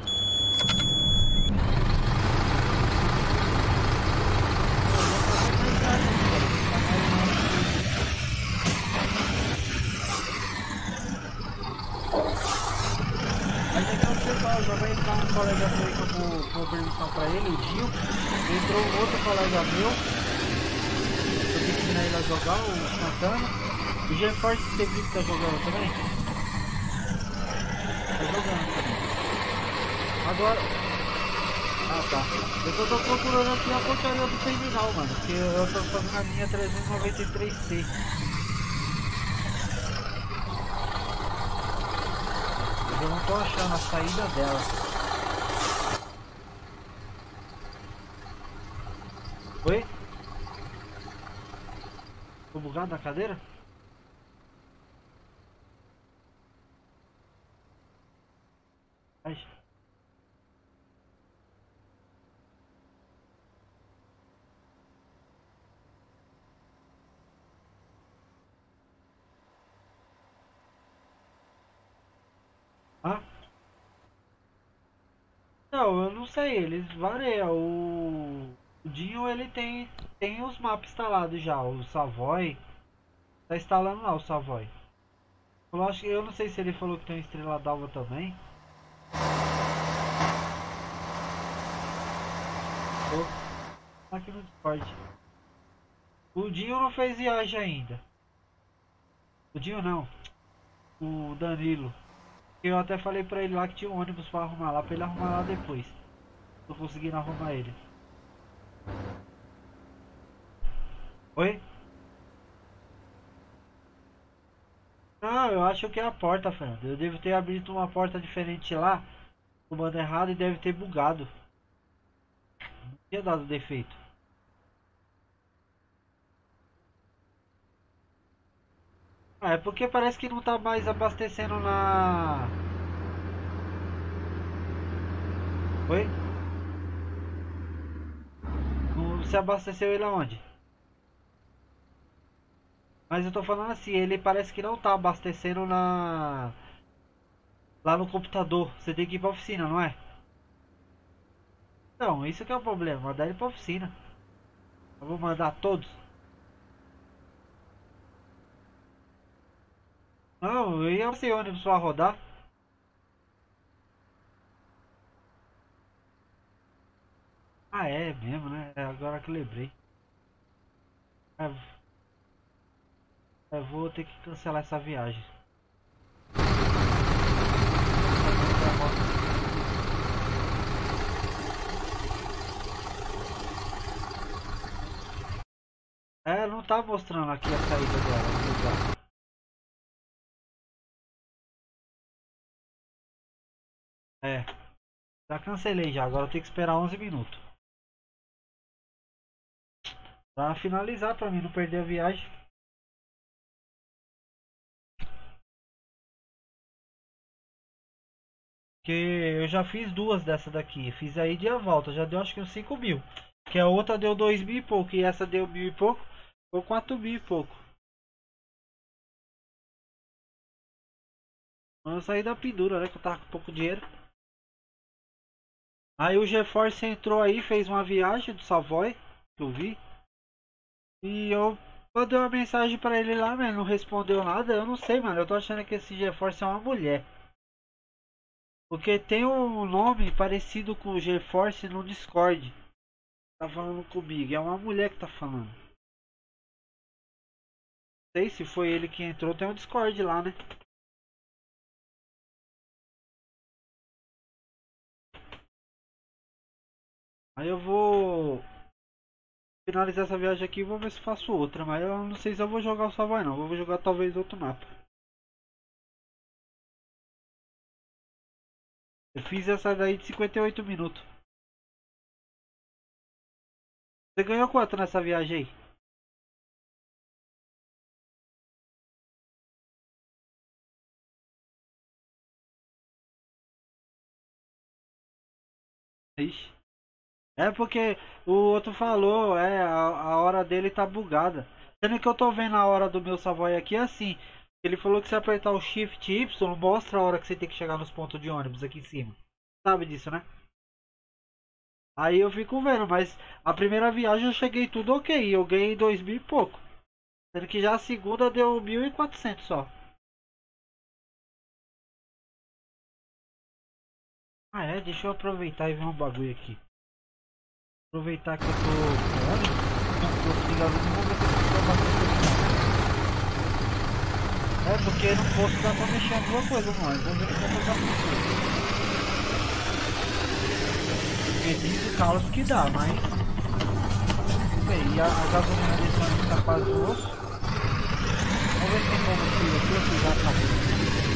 Mas então pessoal, já vai entrar um colega meu que eu vou permissão pra ele, o Dinho. Entrou um outro colega meu. Eu tenho que ensinar ele a jogar, o Santana. O GeForce você viu que tá jogando também? Tá jogando também. Agora... Ah tá. Eu só tô procurando aqui a porcaria do terminal, mano. Porque eu tô fazendo a minha 393C. Mas eu não tô achando a saída dela. Oi? Tô bugado na cadeira? Ai. Ah? Não, eu não sei, eles variam. O Dinho ele tem os mapas instalados já, o Savoy. Tá instalando lá o Savoy. Eu não sei se ele falou que tem Estrela d'Alva também. Tô aqui no Discord. O Dinho não fez viagem ainda. O Dinho não. O Danilo. Eu até falei pra ele lá que tinha um ônibus pra arrumar lá, pra ele arrumar lá depois. Tô conseguindo arrumar ele. Oi? Não, eu acho que é a porta, Fernando. Eu devo ter abrido uma porta diferente lá, comando errado e deve ter bugado. Não tinha dado defeito. Ah, é porque parece que não tá mais abastecendo na... Oi? Você abasteceu ele aonde? Mas eu tô falando assim, ele parece que não tá abastecendo na... Lá no computador. Você tem que ir pra oficina, não é? Então, isso que é o problema. Mandar ele pra oficina. Eu vou mandar todos. Não, eu ia sem ônibus pra rodar. Ah, é mesmo, né? É agora que eu lembrei. É, eu vou ter que cancelar essa viagem. É, não tá mostrando aqui a saída dela. É, já cancelei já. Agora eu tenho que esperar 11 minutos. Pra finalizar, pra mim não perder a viagem. Porque eu já fiz duas dessa daqui. Fiz aí de a volta. Já deu acho que uns 5 mil. Que a outra deu 2 mil e pouco. E essa deu 1.000 e pouco. Ou 4 mil e pouco. Mas eu saí da pendura, né? Que eu tava com pouco dinheiro. Aí o GeForce entrou aí, fez uma viagem do Savoy. Que eu vi. E eu mandei uma mensagem pra ele lá, mas não respondeu nada. Eu não sei, mano. Eu tô achando que esse GeForce é uma mulher. Porque tem um nome parecido com o GeForce no Discord. Tá falando comigo. É uma mulher que tá falando. Não sei se foi ele que entrou. Tem um Discord lá, né? Aí eu vou finalizar essa viagem aqui e vou ver se faço outra. Mas eu não sei se eu vou jogar o Savoy não. Eu vou jogar talvez outro mapa. Eu fiz essa daí de 58 minutos. Você ganhou quanto nessa viagem aí? Ixi. É porque o outro falou, a hora dele tá bugada. Sendo que eu tô vendo a hora do meu Savoy aqui é assim. Ele falou que se apertar o Shift Y, mostra a hora que você tem que chegar nos pontos de ônibus aqui em cima. Sabe disso, né? Aí eu fico vendo, mas a primeira viagem eu cheguei tudo ok. Eu ganhei 2 mil e pouco. Sendo que já a segunda deu 1.400 só. Ah é, deixa eu aproveitar e ver um bagulho aqui. Aproveitar que eu tô com ônibus, não posso ligar no vou ver se eu consigo abastecer. É porque no posto dá pra mexer alguma coisa, mano. Vamos ver se dá pra abastecer. Porque diz o Carlos que dá, mas... Bem, e a gasolina desse ônibus tá quase no osso. Vamos ver se tem combustível aqui, eu já acabou.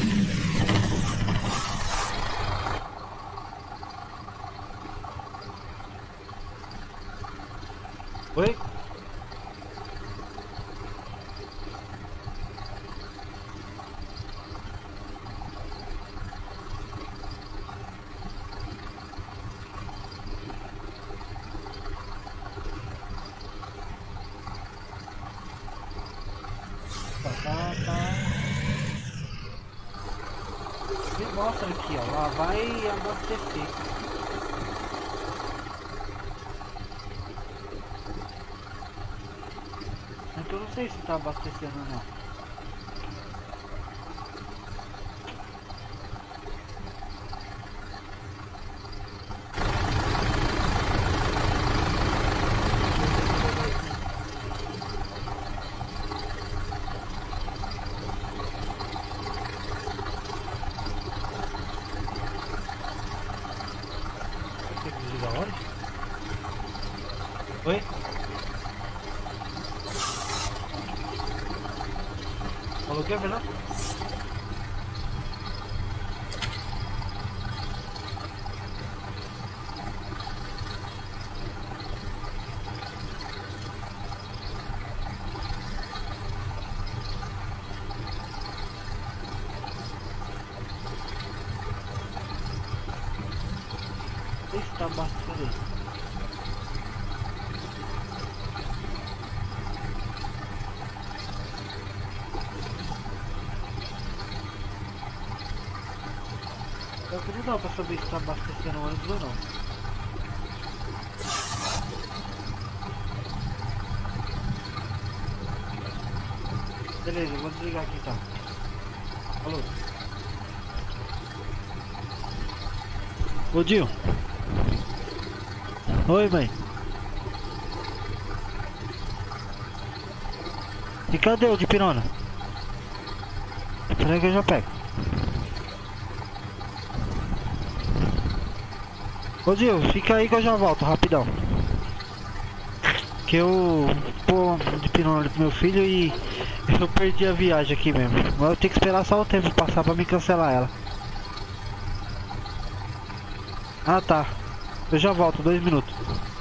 Oi? Tá. Ele mostra aqui, ó. Lá vai abastecer. Então eu não sei se tá abastecendo ou não. Tem que desligar a hora? Oi? câmera, não? Está bastante. Eu que não dá pra saber se está abastecendo o ônibus ou não. Beleza, eu vou desligar aqui então. Falou. Ô Dil. Oi, mãe. E cadê o de pirona? Peraí que eu já pego. Ô Dil, fica aí que eu já volto, rapidão. Que eu pô de pirona pro meu filho e eu perdi a viagem aqui mesmo. Agora eu tenho que esperar só o tempo passar pra me cancelar ela. Ah tá. Eu já volto, 2 minutos.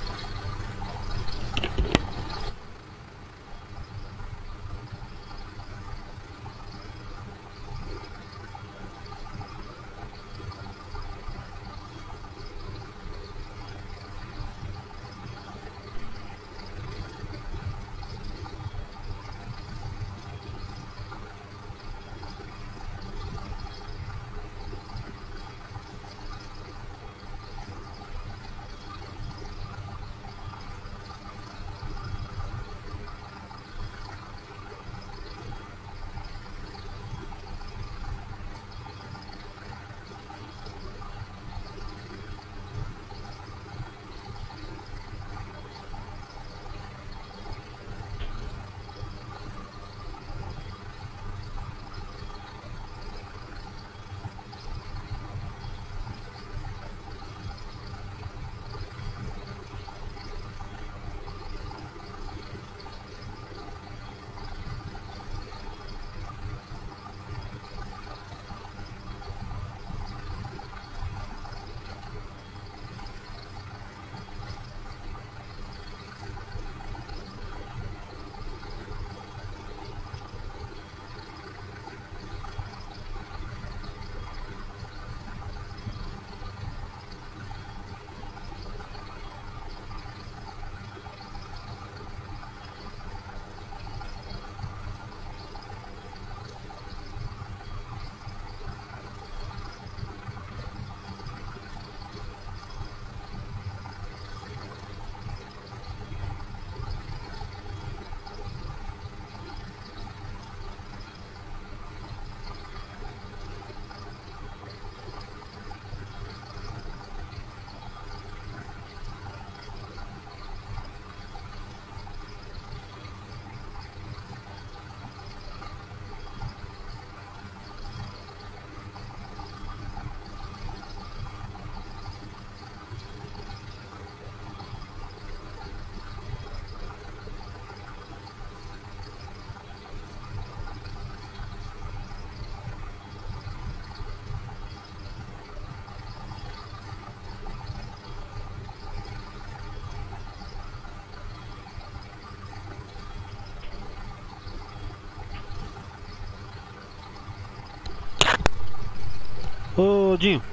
Ô Dinho,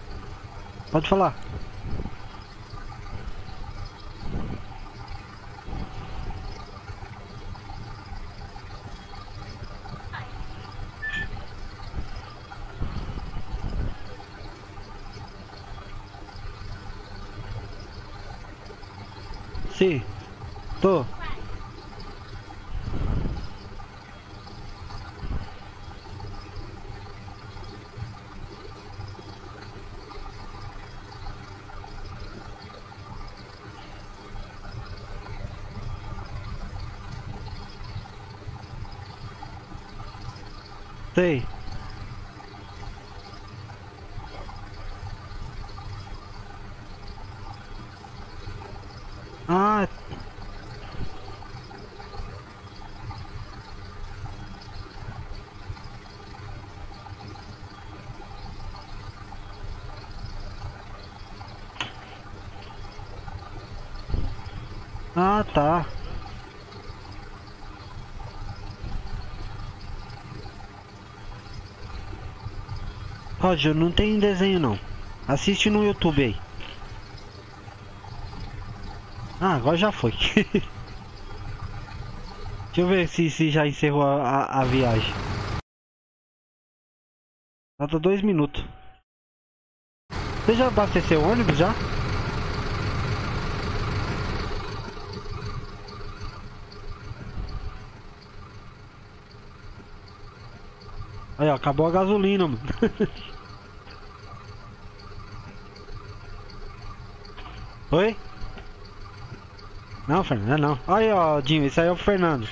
pode falar. Sim, tô. Sei. Ah, Ah, tá. Roger, não tem desenho não. Assiste no YouTube aí. Ah, agora já foi. Deixa eu ver se já encerrou a viagem. Falta 2 minutos. Você já abasteceu o ônibus já? Aí, ó, acabou a gasolina, mano. Oi? Não, Fernando, não. Aí, ó, Dinho, esse aí é o Fernando.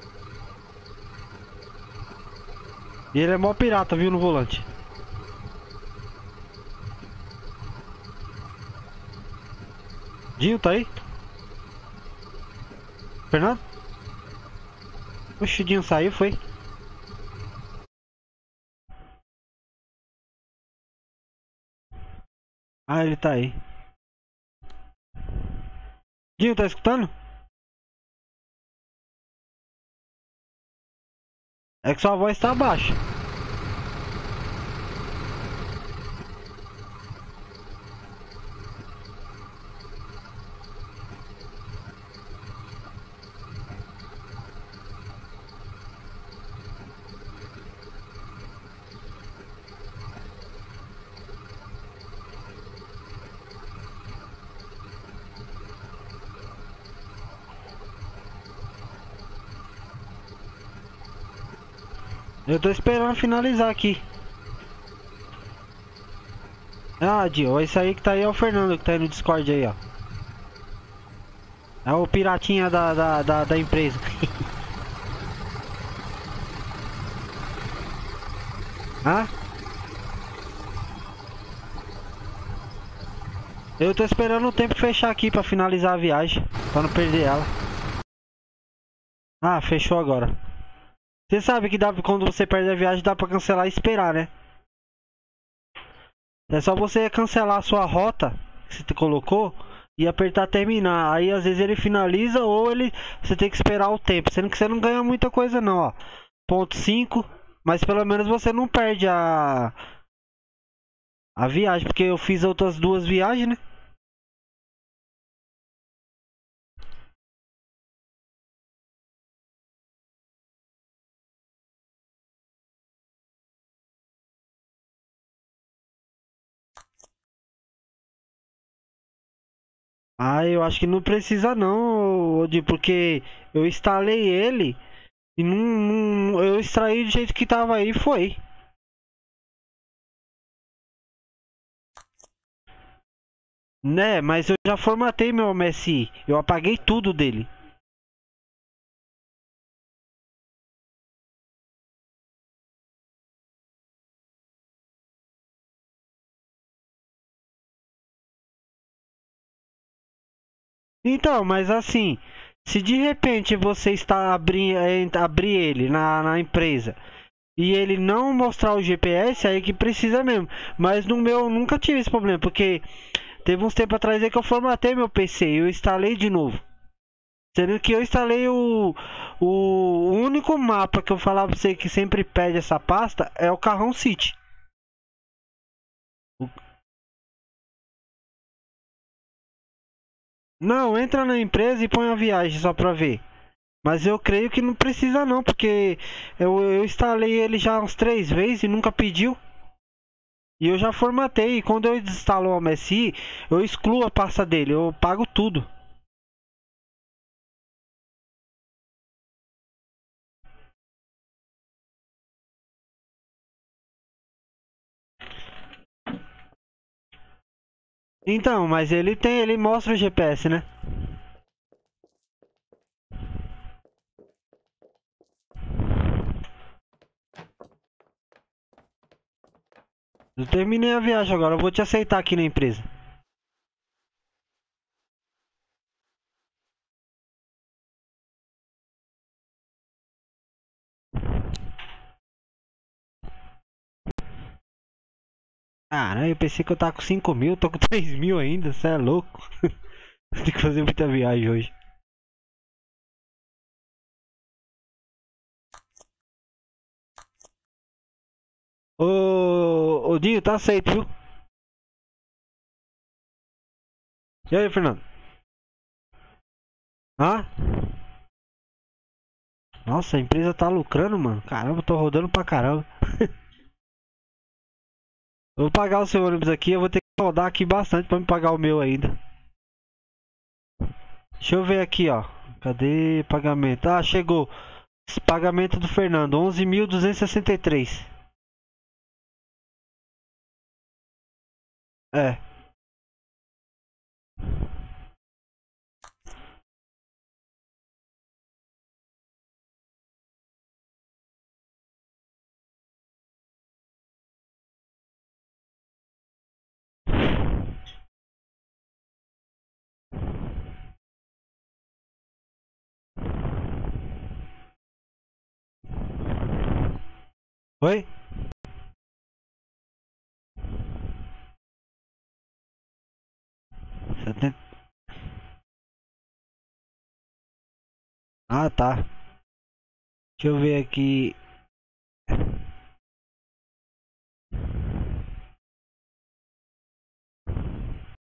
E ele é mó pirata, viu, no volante. Dinho, tá aí? Fernando? Oxe, o Dinho saiu, foi? Ah, ele tá aí. Dinho, tá escutando? É que sua voz tá baixa. Eu tô esperando finalizar aqui. Ah, Dio, esse aí que tá aí é o Fernando, que tá aí no Discord aí, ó. É o piratinha da empresa. Hã? Eu tô esperando o tempo fechar aqui pra finalizar a viagem, pra não perder ela. Ah, fechou agora. Você sabe que dá, quando você perde a viagem dá pra cancelar e esperar, né? É só você cancelar a sua rota que você colocou e apertar terminar. Aí às vezes ele finaliza ou você tem que esperar o tempo. Sendo que você não ganha muita coisa não, ó. Ponto 5, mas pelo menos você não perde a viagem, porque eu fiz outras 2 viagens, né? Ah, eu acho que não precisa não, Odi, porque eu instalei ele e eu extraí do jeito que tava aí e foi. Né, mas eu já formatei meu MSI, eu apaguei tudo dele. Então, mas assim, se de repente você está abrir ele na empresa e ele não mostrar o GPS, aí que precisa mesmo. Mas no meu nunca tive esse problema, porque teve uns tempos atrás aí que eu formatei meu PC e eu instalei de novo. Sendo que eu instalei o único mapa que eu falava pra você que sempre pede essa pasta é o Carrão City. Não, entra na empresa e põe a viagem só pra ver. Mas eu creio que não precisa não, porque eu instalei ele já uns 3 vezes e nunca pediu. E eu já formatei. E quando eu instalo o MSI, eu excluo a pasta dele, eu pago tudo. Então, mas ele mostra o GPS, né? Eu terminei a viagem agora, eu vou te aceitar aqui na empresa. Caralho, eu pensei que eu tava com 5 mil, tô com 3 mil ainda, cê é louco. Tem que fazer muita viagem hoje. Ô Dinho, tá aceito, viu? E aí, Fernando? Hã? Nossa, a empresa tá lucrando, mano. Caramba, tô rodando pra caramba. Eu vou pagar o seu ônibus aqui, eu vou ter que rodar aqui bastante pra me pagar o meu ainda. Deixa eu ver aqui, ó. Cadê pagamento? Ah, chegou. Esse pagamento do Fernando, 11.263. É. Oi? Setenta- Ah, tá. Deixa eu ver aqui.